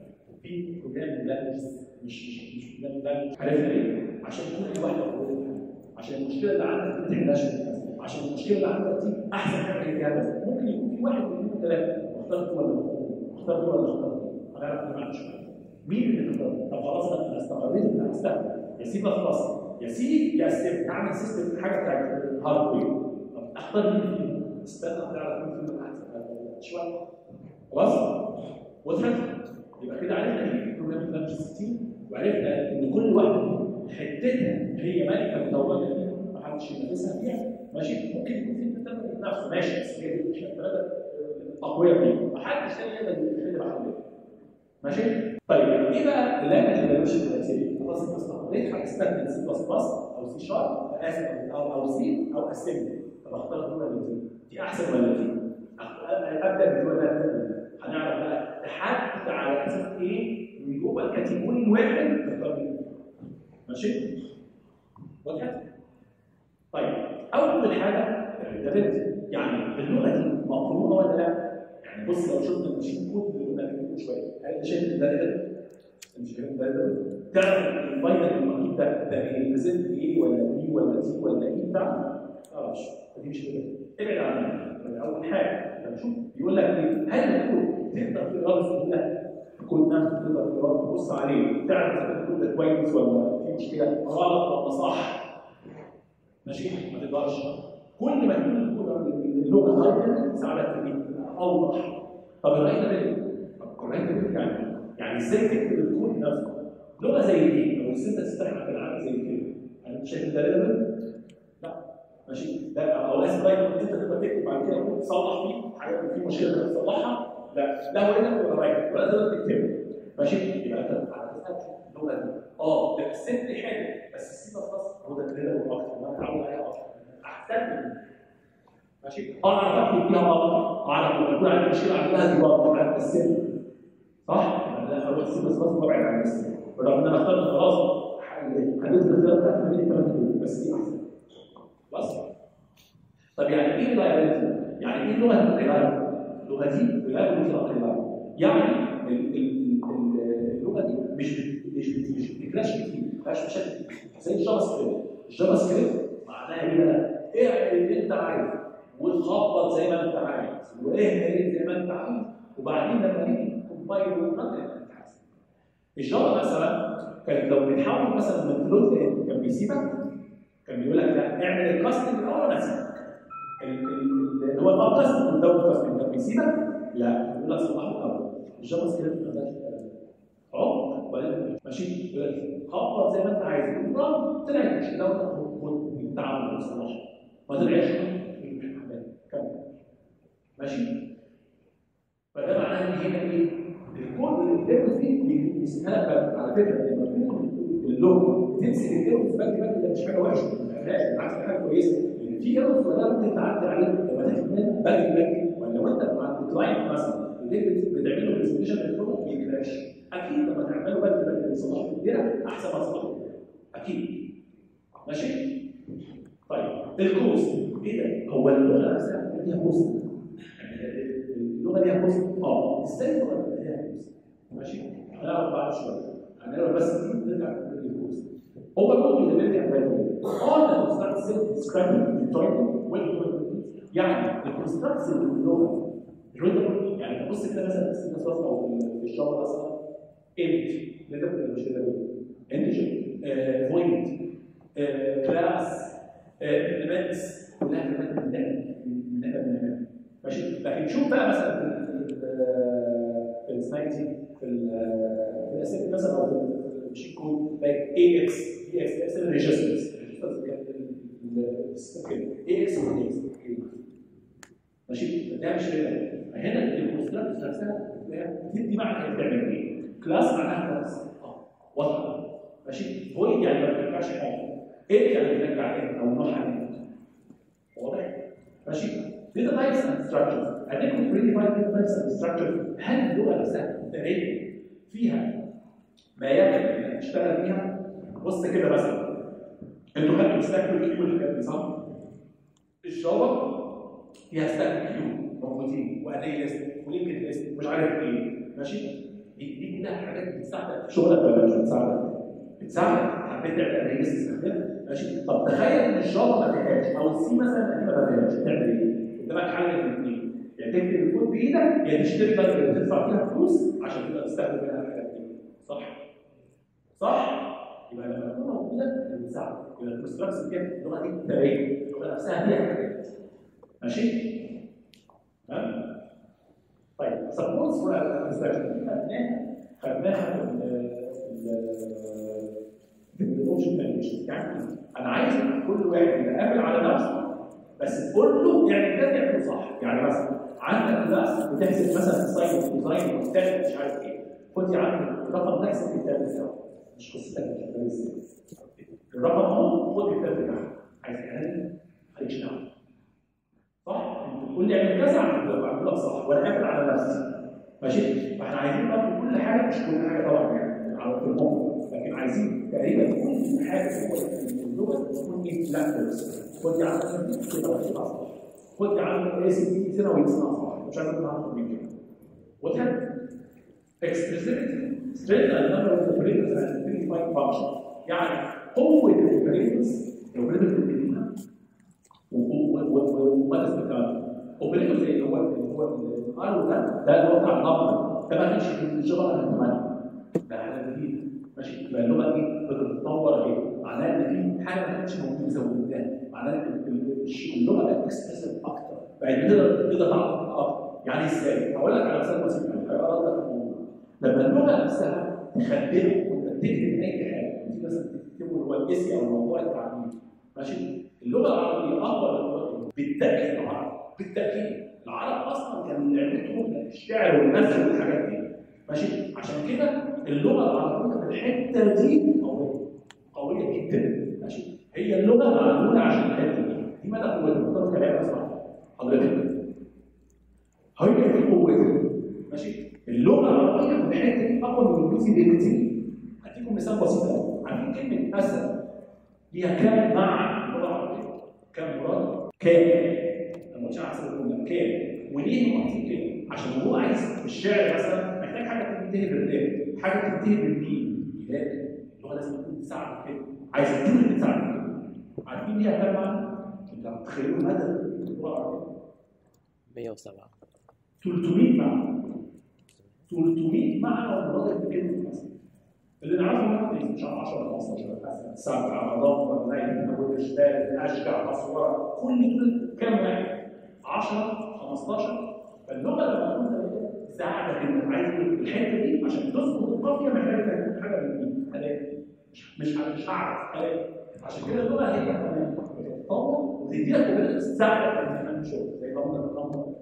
بنعمل لانجز مش مش مش بنعمل لانجز. عرفنا ليه؟ عشان كل واحده بتقول عشان المشكله اللي عندك ما تحلهاش عشان المشكله اللي عندك دي احسن حاجه فيها كذا. ممكن يكون في واحد اثنين ثلاثه اخترت ولا اخترت ولا اخترت هنعرف ما عندوش مين اللي اختار؟ طب خلاص انا استقريت ان انا هستخدم يا سي بلس بلس يا سي يا سي تعمل سيستم حاجه بتاعت الهاردوير. طب اختار مين فيهم؟ استنى تعرف مين فيهم احسن شويه. خلاص؟ وضحت؟ يبقى كده عرفنا ايه بروجرام لانجوج ستين وعرفنا ان كل واحده حتتها هي مالكه مدونه فيها ما حدش ينافسها فيها. ماشي؟ ممكن يكون في الثلاثه نفسه ماشي بس هي دي الثلاثه اقوياء فيها ما حدش ثاني يقدر يحل محلها. ماشي؟ طيب ايه بقى اللانجوج اللي مش كريتيريا؟ خلاص انت استقريت هتستخدم سي بلس بلس او سي شارب اسف او او سي او اسمبلي. طب اختار دول ولا دي؟ دي احسن ولا دي؟ ابدا بدول هنعرف بقى تحدد على اساس ايه من جوه الكاتيجوري الواحد تختار مين. ماشي؟ وضحت؟ طيب اول حاجه ده بنت يعني اللغه دي مقروءه ولا لا؟ يعني بص لو شفنا الماشين كود اللي قلنا عليه شويه انت شايف ده ده انت شايف ده ده تعرف الفاينل المكتوب ده ده بيريبريزنت ايه ولا بي ولا تي ولا ايه بتاع ما تعرفش دي مش كده. ابعد عنها اول حاجه لما تشوف يقول لك ايه هل الكود تقدر تقراه بسهوله؟ الكود نفسه تقدر تقراه تبص عليه تعرف اذا الكود ده كويس ولا في مشكله غلط ولا صح. ماشي؟ ما تقدرش. كل ما يكون اللغه هايبر تساعدك في ايه؟ اوضح. طب الرايت ده طب الرايت ده يعني يعني ازاي تكتب الكود نفسه؟ لغه زي دي لو الست تستحمل العاب زي كده انا مش شايف ده لا ماشي ده او اسف رايت انت تقدر تكتب بعد كده كود تصلح فيه حاجه في مشكله تقدر تصلحها لا لا هو هنا ولا رايت ولا تقدر تكتبه. ماشي؟ يبقى انت على اساس اللغه دي اه ده الست حلو بس السي بلس بلس هو ده كده اكتر وانا متعود عليها اكتر احسن. ماشي؟ اه انا بكتب فيها غلط اعرف لما يكون عندي مشكله عندها دي غلط على السن صح؟ انا اروح السي بلس بلس وابعد عن السن رغم ان انا اخترت خلاص حددت الاختيار بتاعتي ما بين الثلاث بس دي احسن. خلاص؟ طب يعني ايه ريلايبلتي؟ يعني ايه اللغه الريلايبل؟ اللغه دي ريلايبل ريلايبل يعني اللغه دي مش مش مش بتكراش كتير ما فيهاش مشاكل زي الجافا سكريبت. الجافا سكريبت معناها ايه بقى؟ اعمل اللي انت عايزه وتخبط زي ما انت عايز واهري زي ما انت عايز وبعدين لما تيجي كومبايل وتنقل انت عايز. الجافا مثلا كانت لو بتحول مثلا من فلوت لاند كان بيسيبك كان بيقول لك لا اعمل الكاستنج الاول انا سيبك. اللي هو الاب كاستنج والداون كاستنج كان بيسيبك لا بيقول لك صلحه الاول. الجافا سكريبت ما عندهاش عمق ولا ماشي خبط زي ما انت عايز وترام طلعت مش لو التعامل بصراحه ما طلعش كمل. ماشي؟ فده معناه ان هنا ايه؟ الكود اللي بتدرس فيه بيسهلك على فكره لما تكون اللغه بتمسك الدرس باك باك ده مش حاجه وحشه بالعكس حاجه كويسه. في ايرور ولا ممكن تعدي عليه لما تاخد منها باك باك ولا لو انت مع الكلاينت مثلا اللي بتعمل له برزنتيشن للبرودكت بيكراش اكيد لما تعمله باك باك تصلحه في الدرع احسن ما تصلحه في الدرع اكيد. ماشي؟ طيب الكوست ايه ده؟ هو اللغه نفسها ليها كوست. اللغه ليها كوست اه ازاي اللغه ليها كوست؟ ماشي؟ هنعرف بعد شويه هنعرف بس نرجع للكوست. هو الموضوع اللي بيرجع بالك all the constructs describing the يعني الكونستراكتس اللي في اللغه يعني تبص كده مثلا في السي بلس او في الجافا مثلا انت نقدر مش كده انتجر فويد كلاس اليمنتس كلها كلمات من احنا بنعملها. ماشي؟ لكن شوف بقى مثلا في في السنايتي في الاسئله مثلا او في المشين كود لايك اي اكس اي اكس اسم الريجسترز اي اكس واي اكس ماشي؟ ده مش كده. هنا الكونستراكت نفسها بتدي معنى هي بتعمل ايه؟ كلاس معناها كلاس اه واضحه. ماشي؟ فويد يعني ما بترجعش حاجه ايه يعني بترجع ايه او نوعها ايه؟ واضح؟ ماشي؟ data types and structures. هناخد predefined data types and structures. هل اللغه نفسها الداريه فيها ما يكفي انك تشتغل فيها؟ بص كده مثلا انتوا خدتوا ستاك كيو والحاجات دي صح؟ الجافا فيها ستاك كيو موجودين وادي ليست ولينكد ليست مش عارف ايه. ماشي؟ دي دي كلها حاجات بتساعدك في شغلك ولا مش بتساعدك؟ بتساعدك. حبيت تعمل ريليس تستخدمها ماشي. طب تخيل ان الجافا ما فيهاش او السي مثلا قديمه ما فيهاش، تعمل ايه؟ قدامك حل من الاثنين، يا تكتب الكود بايدك يا تشتري لايبرري تدفع فيها فلوس عشان تقدر تستخدم منها الحاجات دي. صح؟ صح؟ يبقى لما تكون موجوده بتساعدك. يبقى الكونستراكشن دي اللغه دي كتابيه، اللغه نفسها فيها حاجات. ماشي؟ تمام؟ طيب سبورتس فور الكونستراكشن دي خدناها خدناها في في الاوبشن فاليديشن. يعني انا عايز كل واحد يبقى قافل على نفسه بس تقول له يعني كده يعمل صح. يعني مثلا عندك كلاس بتحسب مثلا السايت ديزاين وبتعمل مش عارف ايه، خد يا عم الرقم ده احسب الكتاب بتاعه، مش قصتك مش شغال ازاي. الرقم اهو خد الكتاب بتاعه، عايز تعمل مالكش دعوه. صح؟ انت تقول لي اعمل كذا اعمل لك صح وانا قافل على نفسي. ماشي؟ فاحنا عايزين برضه كل حاجه، مش كل حاجه طبعا يعني على التليفون، لكن عايزين تقريبا كل حاجه في اللغه تكون ايه؟ لا خد يا عم كده ولا صح، خد يا عم اي سي بي سنه ويسمع صح، مش عارف انا من كده. وات اكسبريسيفيتي ستريت نمبر اوف اوبريتورز اند فيريفايد فانكشن. يعني قوه الاوبريتورز الاوبريتورز اللي فيها وما اسمه اوبريتور زي اللي هو اللي هو الار ده ده اللي هو بتاع النمبر ده ما كانش في الجافا الا ثمانية، ده حاجه جديده. ماشي؟ يبقى اللغه دي بتتطور اهي، معناها ان في حاجه ما كانتش موجوده زودناها، معناها ان اللغه بقت اكسبريسيف اكتر، بقت تقدر تقدر تعرف اكتر. يعني ازاي؟ هقول لك على مثال بسيط هيقرا لك الموضوع. لما اللغه نفسها تخدمك وانت بتكتب اي حاجه، دي مثلا تكتبه اللي هو الاسي او موضوع التعليم. ماشي؟ اللغه العربيه افضل اللغه بالتاكيد العرب، بالتاكيد العرب اصلا كان لعبتهم الشعر والنثر والحاجات دي. ماشي؟ عشان كده اللغه العربيه في الحته دي قويه قويه جدا. ماشي؟ هي اللغه معموله عشان الحته دي. دي مدى قوتها مقدار كلام اسمع حضرتك. هي دي قوتها. ماشي؟ اللغه العربيه في الحته دي اقوى من الانجليزي بكتير. هديكم مثال بسيط قوي. عارفين كلمه اسد ليها كام معنى في اللغه العربيه؟ كام مراد؟ كام؟ لما مش عارف اقول كام وليه معطيه كام؟ عشان هو عايز في الشعر مثلا محتاج حاجه تنتهي باللام، حاجه تنتهي بالميم، لكن اللغه لازم تكون تساعد كده، عايز تكون تساعد كده. عارفين ليها كام معنى؟ انتوا متخيلين مدى اللغه العربيه؟ مية وسبعة ثلاثمية معنى ثلاثمية معنى ومراد بكلمه مثلا اللي نعرفه مش عشرة خمستاشر مثلا سبعه مضافه نايم ابو الاشبال اشجع تصوير كل دول كام واحد؟ عشرة خمستاشر. فاللغه لما تكون تساعدك انك عايز الحته دي عشان تظبط القافيه محتاجه تكون حاجه من دي هلاقي مش مش مش هعرف هلاقي. عشان كده اللغه هي كمان بتتطور وتدي لك قدرات تساعدك انك تعمل شغل زي ضمن الضمن.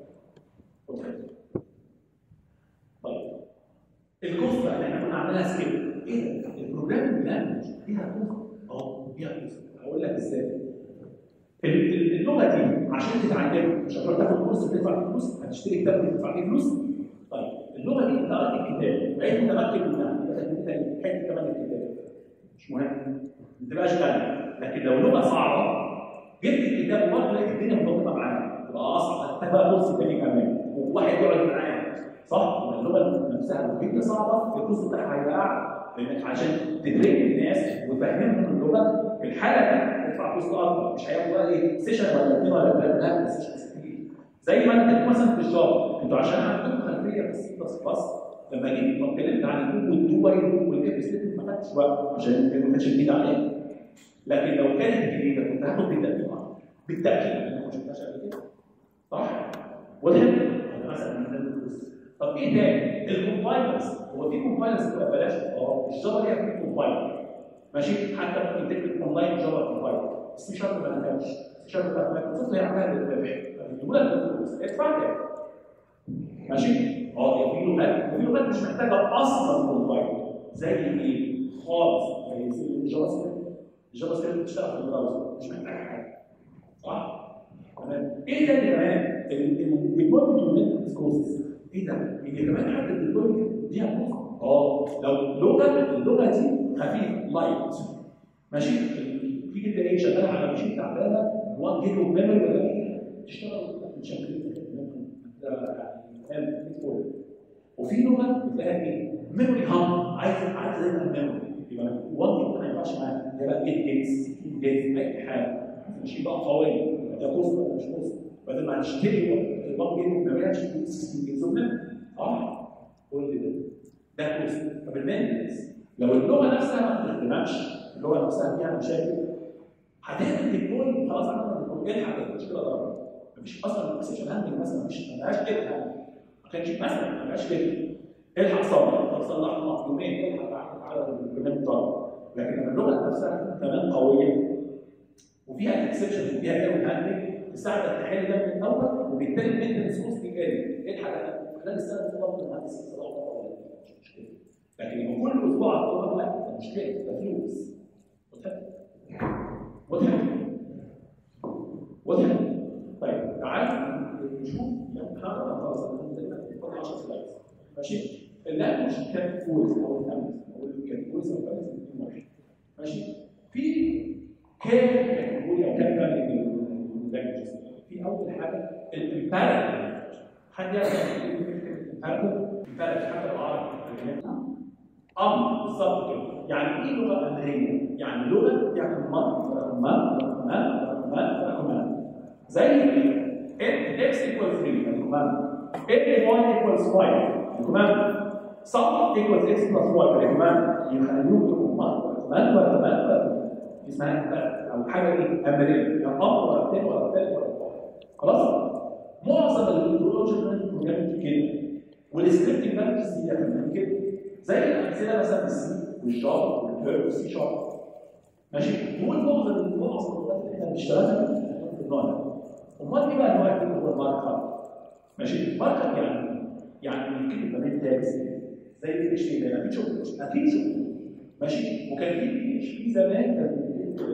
طيب الكفر اللي احنا كنا عاملينها سكيب ايه ده؟ البروجرامينج لانجوج فيها كفر اه فيها كفر. هقول لك ازاي؟ اللغه دي عشان تتعلمها مش هتروح تاخد كورس تدفع فيه فلوس، هتشتري كتاب تدفع فيه فلوس. طيب اللغه دي انت قريت الكتاب بقيت متمكن منها دخلت تاني حته كمان الكتاب مش مهم ما تبقاش غني. لكن لو لغه صعبه جبت الكتاب وبرضه لقيت الدنيا متطابقه معاك تبقى اصعب، هتحتاج بقى كورس تاني كمان وواحد يقعد معاك. صح؟ اللغه نفسها لو هي صعبه الكورس بتاعها هيبقى اعلى لانك عشان تدرك الناس وتفهمهم اللغه في الحاله دي تدفع فلوس اكتر. مش هياخد بقى ايه سيشن ولا اثنين ولا ثلاثه، لا سيشن كتير. زي ما انت مثلا في الجافا انتوا عشان عندكم خلفيه في السي بلس بلس لما جيت اتكلمت عن الكود والدول والكاب ستيت ما خدتش وقت عشان ما كانتش جديده عليك. لكن لو كانت جديده كنت هاخد بالتاكيد بالتاكيد لان ما شفتهاش قبل كده. صح؟ واضح؟ مثلا من الفلوس. طب ايه تاني؟ الكومبايلرز. هو في كومبايلرز بتبقى ببلاش؟ اه الجافا ليها في كومبايلر. ماشي؟ حتى ممكن تكتب اونلاين جافا كومبايلر. بس في شرط ما نفعش. في شرط بتاع مايكروسوفت هي عاملاها بالربح. فبيدوا لك الفلوس ادفع تاني. ماشي؟ اه في لغات وفي لغات مش محتاجه اصلا كومبايلر. زي ايه؟ خالص زي الجافا سكريبت. الجافا سكريبت بتشتغل في البراوزر مش محتاج حاجه. صح؟ تمام؟ ايه تاني كمان؟ الديبلويمنت والمينتنس كوست. ايه ده؟ هي كمان حتى الديبلويمنت ليها كوست. اه لو لغه اللغه دي خفيفه لايت ماشي؟ تيجي تلاقي شغاله على ماشين تعبانه واحد جيجا ميموري ولا ايه؟ تشتغل بشكل كده يعني وفي لغه بتلاقيها ايه؟ الميموري هم عايز عايز زي الميموري يبقى واحد ما ينفعش معاه ده بقى اثنين جيتس ستين جيتس اي حاجه مش يبقى قوي ده كوست ولا مش كوست بدل ما هنشتري واحد جيت ما بقاش ستين جيتس ومن اه كل ده ده كوست. طب المينتنس لو اللغه نفسها ما بتخدمكش اللغه نفسها فيها مشاكل هتعمل ديبلوي خلاص عملنا ديبلوي الحق المشكله ضرر مفيش اصلا اكسبشن هاندلنج مثلا مفيش ما بقاش كده يعني ما كانش مثلا ما بقاش كده الحق صلح طب صلحنا يومين الحق على البرنامج ضرر. لكن لما اللغه نفسها كمان قويه وفيها اكسبشن وفيها ايرور هاندلنج تساعدك تحل ده من الاول وبالتالي المينتنس كوست يقل الحق خلال السنه اللي فاتت المهندس صلاح ولا مش مشكله. لكن يبقى كل اسبوع هتقول لا ده مشكله ده فلوس وضحت وضحت وضحت. طيب تعالى نشوف يعني محمد خلاص انا تقريبا عشرة سلايدز ماشي. اللانجوج كان فورس او الامز او الكاتيجوريز او الامز الاثنين واحد ماشي. في كام كاتيجوري او كام لانجوجز في اول حاجه الامبيريكال حد يعرف ايه الامبيريكال الامبيريكال حتى لو عربي امر بالظبط كده. يعني ايه لغه امريه؟ يعني لغه يعني رقم رقم رقم رقم رقم زي ايه اكس ايكوال ثلاثة الكوماند ايه واي ايكوال خمسة الكوماند صم ايكوال اكس بلس واي الكوماند يخليهم الكوماند كوماند ولا كوماند اسمها او حاجه ايه امريه يا امر ولا ثاني ولا ثالث ولا خلاص. معظم اللوجيكال بروجرامينج كده والسكريبتنج لانجوجز دي كمان كده زي الامثله مثلا السي والجافا والبيرل والسي شارب ماشي. دول معظم معظم اللغات اللي احنا بنشتغلها في النوع ده. امال ايه بقى النوع الثاني هو المارك اب ماشي. مارك اب يعني يعني بنكتب ما بين تاجز زي الاتش تي ام ال اكيد شغل اكيد شغل ماشي. وكان في اتش بي زمان كان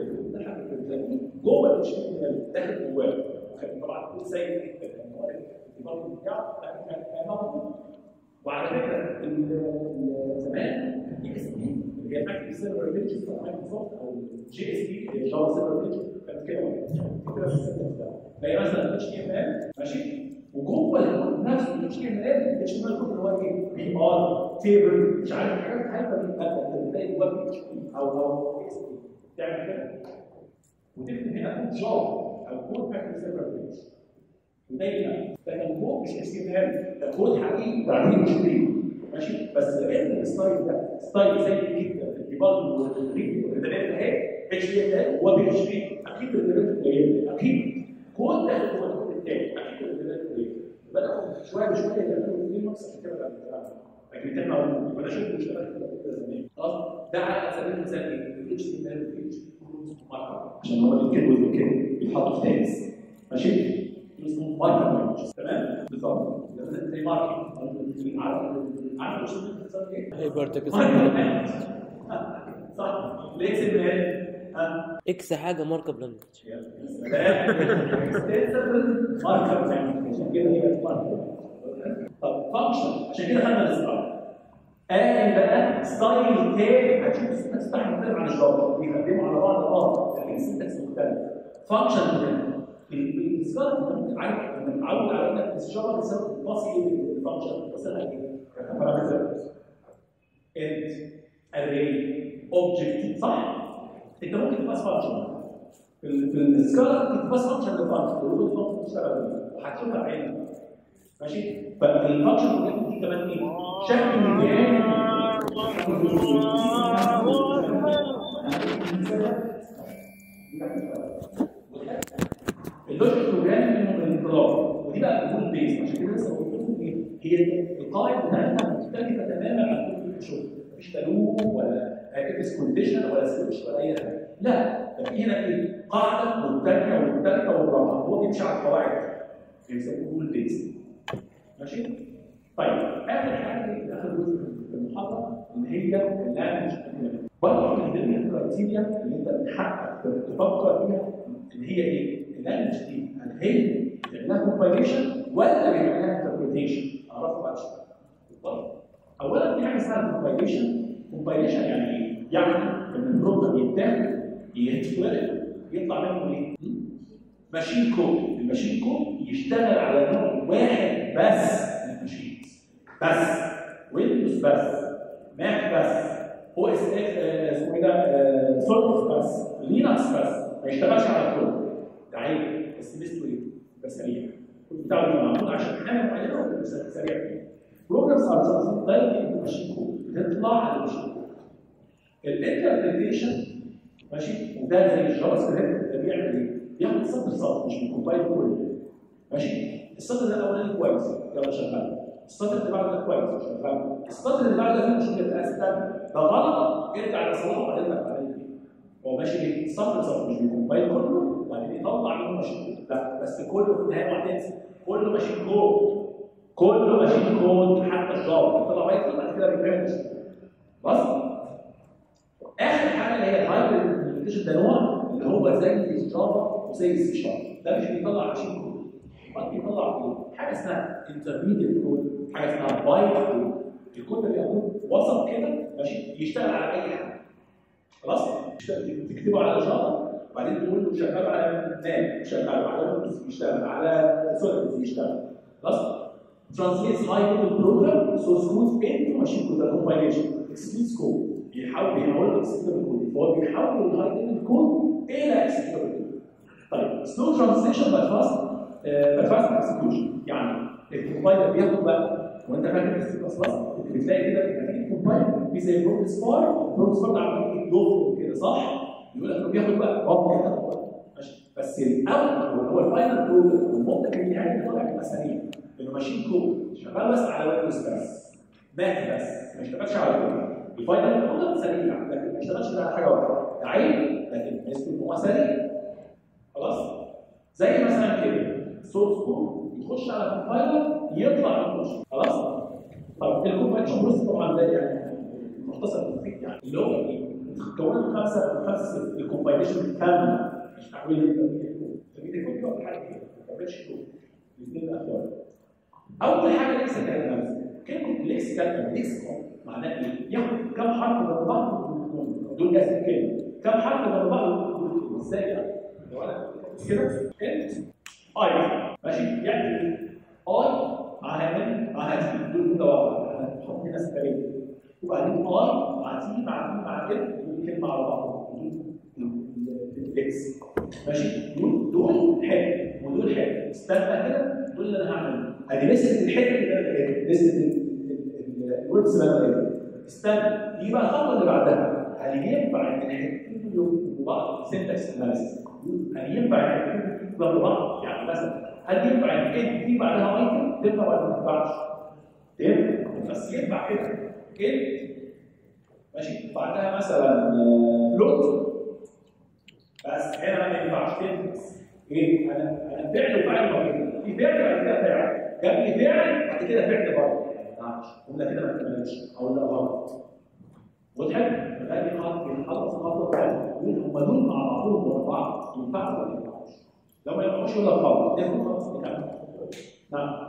جوه الاتش تي ام ال داخل جواه وكان طبعا كود سيء جدا الديبلوبمنت بتاعه كان موجود. وعلى فكره زمان الاس بي اللي هي اكتف سيرفر بيج بتاع مايكروسوفت او جي اس بي اللي هي جافا سيرفر بيج كانت كده كده في السيستم بتاعه فهي مثلا اتش تي ام ال ماشي. وجوه الكود نفسه الاتش تي ام ال الاتش تي ام ال اللي هو ايه بي ار تيبل مش عارف حاجات حاجه بتبقى بتلاقي جوه اتش بي او او اكس بي تعمل كده وتكتب هنا كود جافا او كود اكتف سيرفر بيج ودايما ده كان كود مش اتش تي ام ال ده كود حقيقي بعدين مش بيه ماشي. بس لان الستايل ده ستايل سيء جدا في الديباج والريد والريدابيلتي اهي اتش تي ام ال هو بي اتش بي اكيد الريدابيلتي قليل اكيد كود داخل جوه الكود الثاني اكيد الريدابيلتي قليل بداوا شويه بشويه يعملوا الاثنين نفس عشان كده بقى لكن الثاني موجود وانا شفته بيشتغل كده زمان خلاص. ده على سبيل المثال ايه الاتش تي ام ال والاتش عشان هو الكود والكود بيتحطوا في تاجز ماشي اسمه ماركت تمام بالظبط زي ماركت عارف عارف شو بتحصل ايه؟ هايبر تكست صح ليكس ال اكس حاجه مارك اب لانجوج ماركت عشان كده هي طب فانكشن عشان كده خدنا الستايل قال بقى ستايل تاني هتشوف السنتكس بتاعهم مختلف عن الجافا بيخدموا على بعض اه لكن السنتكس مختلف. فانكشن تاني بالنسبه انت ممكن عارف لما تتعود على انك الجافا بتساوي باصي الفانكشن مثلا ايه؟ بارامترز انت اري اوبجكت صح؟ انت ممكن تباص فانكشن في السكالا ممكن تباص فانكشن لفانكشن والروت فانكشن بتشتغل بيه وهتشوفها بعينك ماشي. فالفانكشن دي كمان ايه؟ شكل تاني اللوجيك بروجرامينج من الانطلاق ودي بقى الرول بيس عشان كده لسه قلت لكم ايه هي القاعده بتاعتها مختلفه تماما عن كل الشغل مفيش تلوم ولا اكتس كونديشن ولا سويتش ولا اي حاجه لا ده في هنا ايه قاعده والثانيه والثالثه والرابعه هو بيمشي على القواعد بيسموه رول بيس ماشي. طيب اخر حاجه اخر جزء في المحاضره اللي هي اللانجوج برضه من ضمن الكرايتيريا اللي انت بتحقق تفكر فيها اللي هي ايه؟ اللانجوج دي هل هي بيعمل لها كومبايليشن ولا بيعمل لها انتربريتيشن؟ اعرفه بعد شويه. اولا في حاجه اسمها كومبايليشن، كومبايليشن يعني ايه؟ يعني ان البروجرام يتاخد يتولد يطلع منه ايه؟ ماشين كود، الماشين كود يشتغل على نوع واحد بس من الماشينز بس ويندوز بس ماك بس، او اس اكس اسمه ايه ده سوليدز بس، لينكس بس، ما يشتغلش على كله. ده عيب بس ميزته ايه؟ يبقى سريع. كنت بتاعه يبقى معمول عشان حاجه معينه ويبقى سريع فيها. بروجرامز ار ترانسليت دايركتلي ماشين كود، بتطلع على الماشين كود. الانتربريتيشن ماشي، وده زي الجافا سكريبت ده بيعمل ايه؟ بياخد سطر سطر مش بيكومبايل كله. ماشي؟ السطر ده الاولاني كويس يلا شغال. السطر اللي بعده ده كويس شغال. السطر اللي بعده ده فيه مشكله استنى ده غلط ارجع لصلاحه وبعدين بعدين هو ماشي ايه؟ سطر سطر مش بيكومبايل كله وبعدين يطلع منه ماشين كود. لا بس كله في النهايه وهتنسى كله ماشين كود. كله ماشين كود حتى الجافا طلع بايثون بعد كده بيتعمل بس. اخر حاجه اللي هي الهايبرد امبلمنتيشن، ده نوع اللي هو زي الجافا وزي السي شارب، ده مش بيطلع ماشين كود، امال بيطلع ايه؟ حاجه اسمها انترميديت كود، حاجه اسمها بايت كود. الكود ده بيكون وسط كده ماشي يشتغل على اي حاجه. خلاص؟ تكتبه على جافا وبعدين تقول له شغال على ماك، شغال على ويندوز يشتغل، على سوليدز يشتغل. خلاص؟ translates high level program source code into machine code compilation executes code. بيحاول بيحول اكسكيوتبل كود، فهو بيحول الهاي ليفل كود الى اكسكيوتبل كود. طيب سلو ترانزليشن باي فاست باي فاست اكسكيوشن، يعني الكومبايلر بياخد بقى وانت فاكر السي بلس بلس انت بتلاقي كده نتيجه الكومبايلر في زي بروجرس بار، بروجرس بار ده عمال يدور كده صح؟ يقول لك انه بياخد بقى رقم كده ماشي، بس الاول هو الفاينل برودكت والمنتج النهائي اللي طالع بيبقى سريع لانه ماشين كود شغال بس على ويندوز بس، ماك بس ما اشتغلش على كود. الفاينل برودكت سريع لكن ما اشتغلش على حاجه واحده، ده عيب لكن نسبه ان هو سريع. خلاص؟ زي مثلا كده سورس كود يخش على كومبايلر يطلع منه شيء. خلاص؟ طب الكومبايليشن بروسيس طبعا ده يعني مختصر بسيط يعني اللي هو ايه؟ مكون من خمسه خمسه ست الكومبايليشن كامله مش تحويل الكود. الكود بيقعد حاجه كده ما بيعملش كود. الاثنين الاخوات. اول حاجه ليكسيكال اناليسيس. كلمه ليكسيكال ليكسيكال معناه ايه؟ ياخد كم حرف من بعض دول اسم كلمه، كم حرف من بعض ازاي يعني؟ لو انا كده انت اي ماشي يعني اي مع ان مع تي دول كده واحد هنحط هنا سكرين وبعدين اي مع تي مع تي مع كده دول كلمه على بعض الاكس ماشي دول دول حلو ودول حلو. استنى كده دول اللي انا هعمله ادي لسه الحته اللي لسه الوردز بقى استنى دي بقى الخطوه اللي بعدها. هل ينفع ان الحتتين دول بعض سنتكس اناليسيس؟ هل ينفع ان الحتتين دول بعض؟ يعني مثلا هل ينفع ان كلمه دي بعدها ايتم تنفع ولا ما تنفعش؟ تنفع بس ينفع كده كلمه ماشي بعدها مثلا فلوت بس هنا ما ينفعش تنفع. ايه؟ انا انا فعل وفعل مرتين، في فعل بعد كده فعل، جاب لي فعل بعد كده فعل برضه ما ينفعش، جمله كده ما تكملش او لا غلط. وضحت؟ فبالتالي خلص الخطوه الثانيه يقول هم دول مع بعضهم ورا بعض ينفعوا ولا ما ينفعوش؟ لو ما ينفعوش يقول لك غلط، ناخد خلاص نكمل. نعم.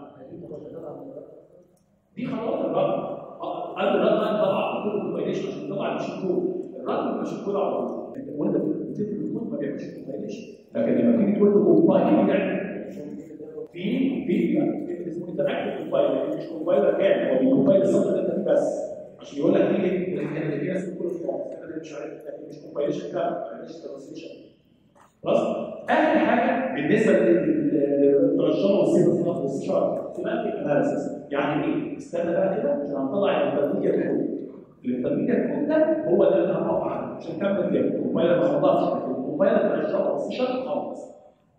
دي خطوات الرد. قبل الرد انا طبعا كل الكومبايليشن عشان طبعا مش الكود، الرد مش الكود على طول. وانت بتكتب الكود ما بيعملش كومبايليشن، لكن لما تيجي تقول له كومبايل يعني في في اسمه انتراكتيف كومبايلر مش كومبايلر كامل، هو بيكومبايل السطر اللي انت فيه بس عشان يقول لك دي ايه؟ اللي في ناس بتقول انا مش عارف لكن مش كومبايليشن كامل، ما بيعملش ترانسليشن. خلاص؟ اخر حاجه بالنسبه لبتوع الجافا والسي بلس بلس والسي شارب سيمانتيك اناليسيس، يعني ايه؟ استنى بقى كده عشان هنطلع الانترميديت كود. الانترميديت كود ده هو ده اللي انا هقف عنه عشان نكمل كده، الكومبايلر ما خلصش لكن الكومبايلر بتاع الجافا والسي شارب خلص.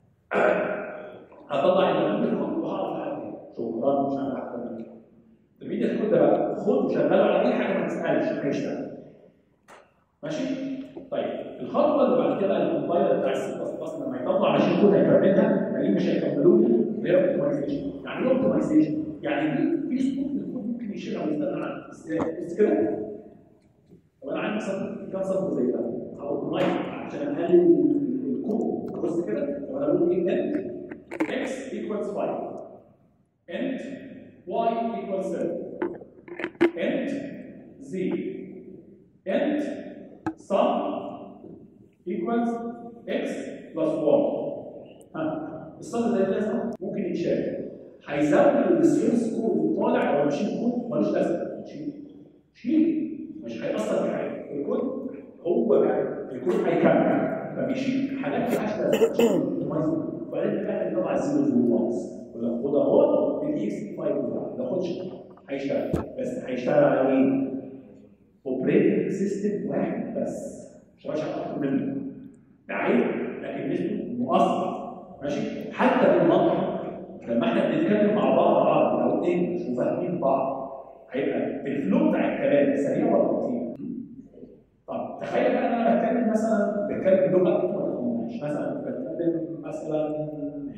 هطلع الانترميديت كود وهعرف اعمل شكرا مش هعمل اكتر من كده. الانترميديت كود ده بقى خد وشغله على اي حاجه ما تسالش هيشتغل. ماشي؟ طيب الخطوه اللي بعد كده الكومبايلر بتاع السي بلس بلس لما يطلع ماشين كود هيكملها بعدين مش هيكملوها اللي هي اوبتمايزيشن. يعني ايه اوبتمايزيشن؟ يعني في في سطور في الكود ممكن يشيلها ويستنى عنها بس كده. طب انا عندي سطر كام سطر زي ده؟ اوبتمايز عشان اقلل الكود بص كده. طب انا بقول ايه انت x equals five and y equals seven and z and sum equals x plus one. ها السطر ده لازم ممكن يتشال، هيزود السورس كود طالع ولا ماشين كود ملوش لازمه، شيل شيل مش هيأثر في حاجه، الكود هو الكود هيكمل فبيشيل حاجات مالهاش لازمه وبعدين بقى طبعا زيرو وانز ولا وده هو الاكس خمسة بتاعه ما ياخدش هيشتغل بس هيشتغل على ايه؟ اوبريتنج سيستم واحد بس مش هيشتغل اكتر منه ده عيب لكن نسبه مؤثر ماشي حتى بالمنطق لما احنا بنتكلم مع بعض عربي او انجلش وفاهمين بعض هيبقى الفلو بتاع الكلام سريع ولا بطيء؟ طب تخيل بقى ان انا بتكلم مثلا بتكلم لغه انت ما تفهمهاش مثلا بتكلم مثلا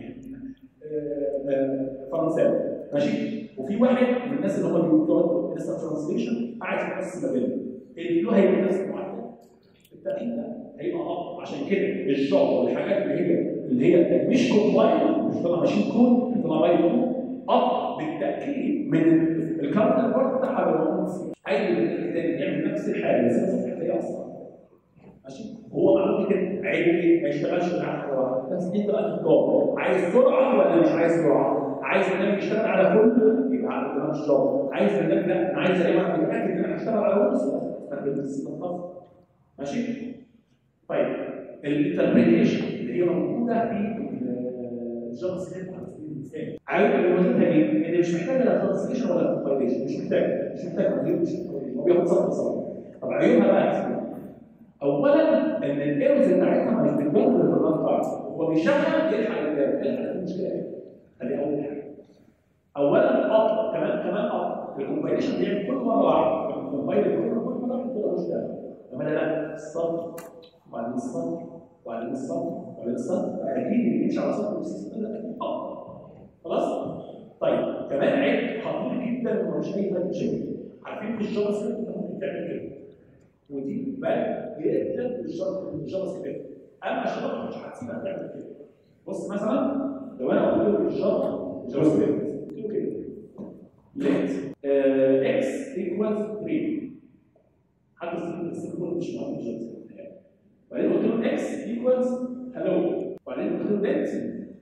فرنساوي ماشي وفي واحد من الناس اللي هم بيقعدوا لسه ترانسليشن قاعد في نفس المجال الفلو هيبقى نفس المعدل التأكيد ده هيبقى افضل عشان كده الشغل والحاجات اللي هي اللي هي مش كومبايل مش طالعه ماشين كود طالعه باي كود افضل بالتاكيد من الكاونتر بارت بتاعها بالمهندس عادي بالتالي يعمل نفس الحاجه بس الصفحه هي اصلا ماشي هو معلومه كده عيب ايه ما يشتغلش مع حاجه واحده بس انت بقى تختار عايز سرعه ولا مش عايز سرعه عايز برنامج يشتغل على كله يبقى على برنامج الشغل عايز برنامج لا انا عايز ايه انا متاكد ان انا هشتغل على ويندوز استخدم السيستم ماشي طيب الانتربريتيشن اللي هي موجوده في الجافا سكريبت على سبيل المثال عارف الموجودة ايه؟ ان مش محتاجه لا ترانسليشن ولا كومبايليشن مش محتاجه مش محتاجه مش هو بياخد سطر سطر طب عيوبها بقى هتسمع اولا ان الايرورز بتاعتها مش بتبان في البرنامج بتاعته هو بيشغل يلحق الكلام يلحق المشكله ايه؟ ادي اول حاجه اولا اب كمان كمان اب الكومبايليشن بيعمل كل مره واحده الكومبايل كل مره واحده كده مش ده لما لا السطر وبعدين السطر وبعدين السطر وبعدين السطر اكيد اللي بيمشي على سطر السيستم ده اكيد اب خلاص طيب كمان عيب خطير جدا ومش اي حد شايفه عارفين في الجافا سكريبت انت ممكن تعمل كده ودي بقى جدا في الجافا سكريبت اما الجافا مش هتسيبها تعمل كده بص مثلا لو انا قلت له الجافا جافا سكريبت قلت له كده let x equals ثلاثة حد السيمبل مش مهم في الجافا سكريبت وبعدين قلت له x equals hello وبعدين قلت له let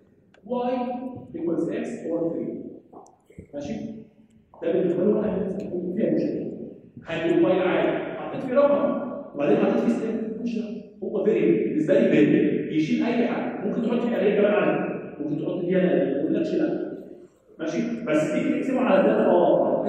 y equals x or ثلاثة ماشي ده بالنسبه له انا فيها مشكله هيقول باي عادي حطيت فيه رقم وبعدين حطيت فيه ستيب مش هو فيري بالنسبه لي فيري يشيل اي حاجه ممكن تحط فيه اريه كمان عليه ممكن تحط فيها ما يقولكش لا ماشي بس تيجي تقسمه على ده اه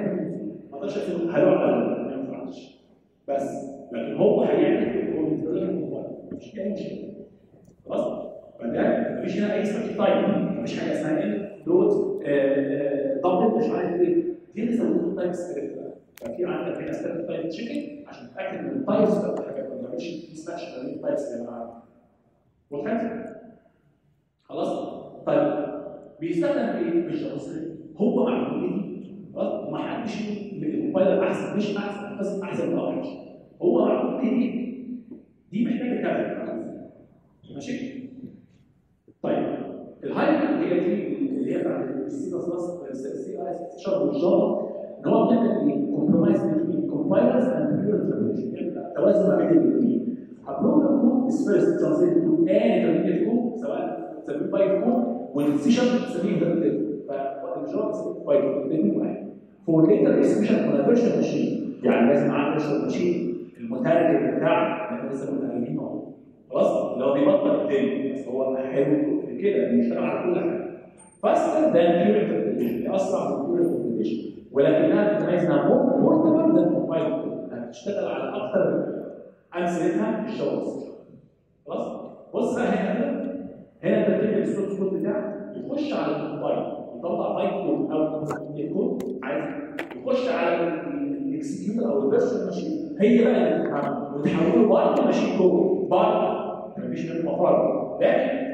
ما اقدرش اقسمه هيقعد ما ينفعش بس لكن هو هيعمل هو بالنسبه له مش اي مشكله خلاص فده مفيش هنا اي سبيسيفيك تايب مفيش حاجه اسمها ايه دوت دبل مش عارف ايه دي اللي سموه تايب سكريبت ففي عندك هنا سكريبت تايب تشيكن عشان تتاكد من التايبس بتاعت الحاجات ما تعملش ميس ماتش بين التايبس يا جماعه وضحت؟ خلاص؟ طيب بيستخدم في ايه؟ بالجافا سكريبت هو معلومه دي خلاص وما حدش الكومبايلر احسن مش احسن بس احسن من الاخر هو معلومه دي دي محتاجه كذا ماشي؟ طيب الهايبر هي دي اللي هي بتاعت السي بلس بلس السي اس شارب والجافا ان هو بيعمل ايه؟ كومبرومايز بين كومبايلرز اند بيور انتربريتيشن يعني توازن ما بين الاثنين. البروجرام كود از فيرست ترانسليت تو ان انترميديت كود سواء تسميه بايت كود والسي شارب تسميه انترميديت فالجافا تسميه بايت كود الاثنين واحد. فور ليتر اكسبشن اون فيرشوال ماشين يعني لازم معاه فيرشوال ماشين المترجم بتاعه احنا لسه متعلمين اهو خلاص اللي هو بيبطل الدنيا بس هو حلو كده بيشتغل على كل حاجه فاستر ذان بيور انتربريتيشن اسرع من بيور انتربريتيشن ولكنها تتميز انها بورتبل ذان كومبايل هتشتغل على اكثر امثلتها في الجافا خلاص بص بقى هنا هنا انت بتكتب السورس كود بتاعك يخش على الكومبايل يطلع بايت كود او الكود عادي يخش على الاكسكيوتر او الفيرشوال ماشين هي بقى اللي بتتعمل وتحوله بايت ماشين كود بايت مفيش منه مفر لكن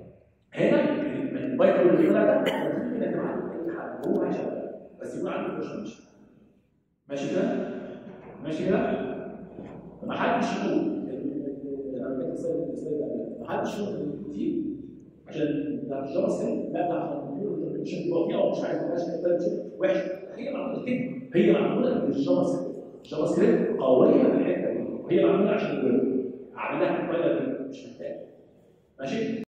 هنا البايت كود اللي طلع ده ممكن يتم عنده اي حاجه هو هيشتغل بس يكون عنده فيرشوال ماشين ماشي كده؟ ماشي كده؟ ما حدش يقول انا بقيت السلايد السلايد ده ما حدش يقول دي عشان ده الجافا سكريبت لا ده عشان الكمبيوتر انتربريتيشن بيبقى فيها ومش عارف ماشي وحش هي معموله كده هي معموله بالجافا سكريبت الجافا سكريبت قويه في الحته دي وهي معموله عشان الويب اعمل لها كومبايلر مش محتاج ماشي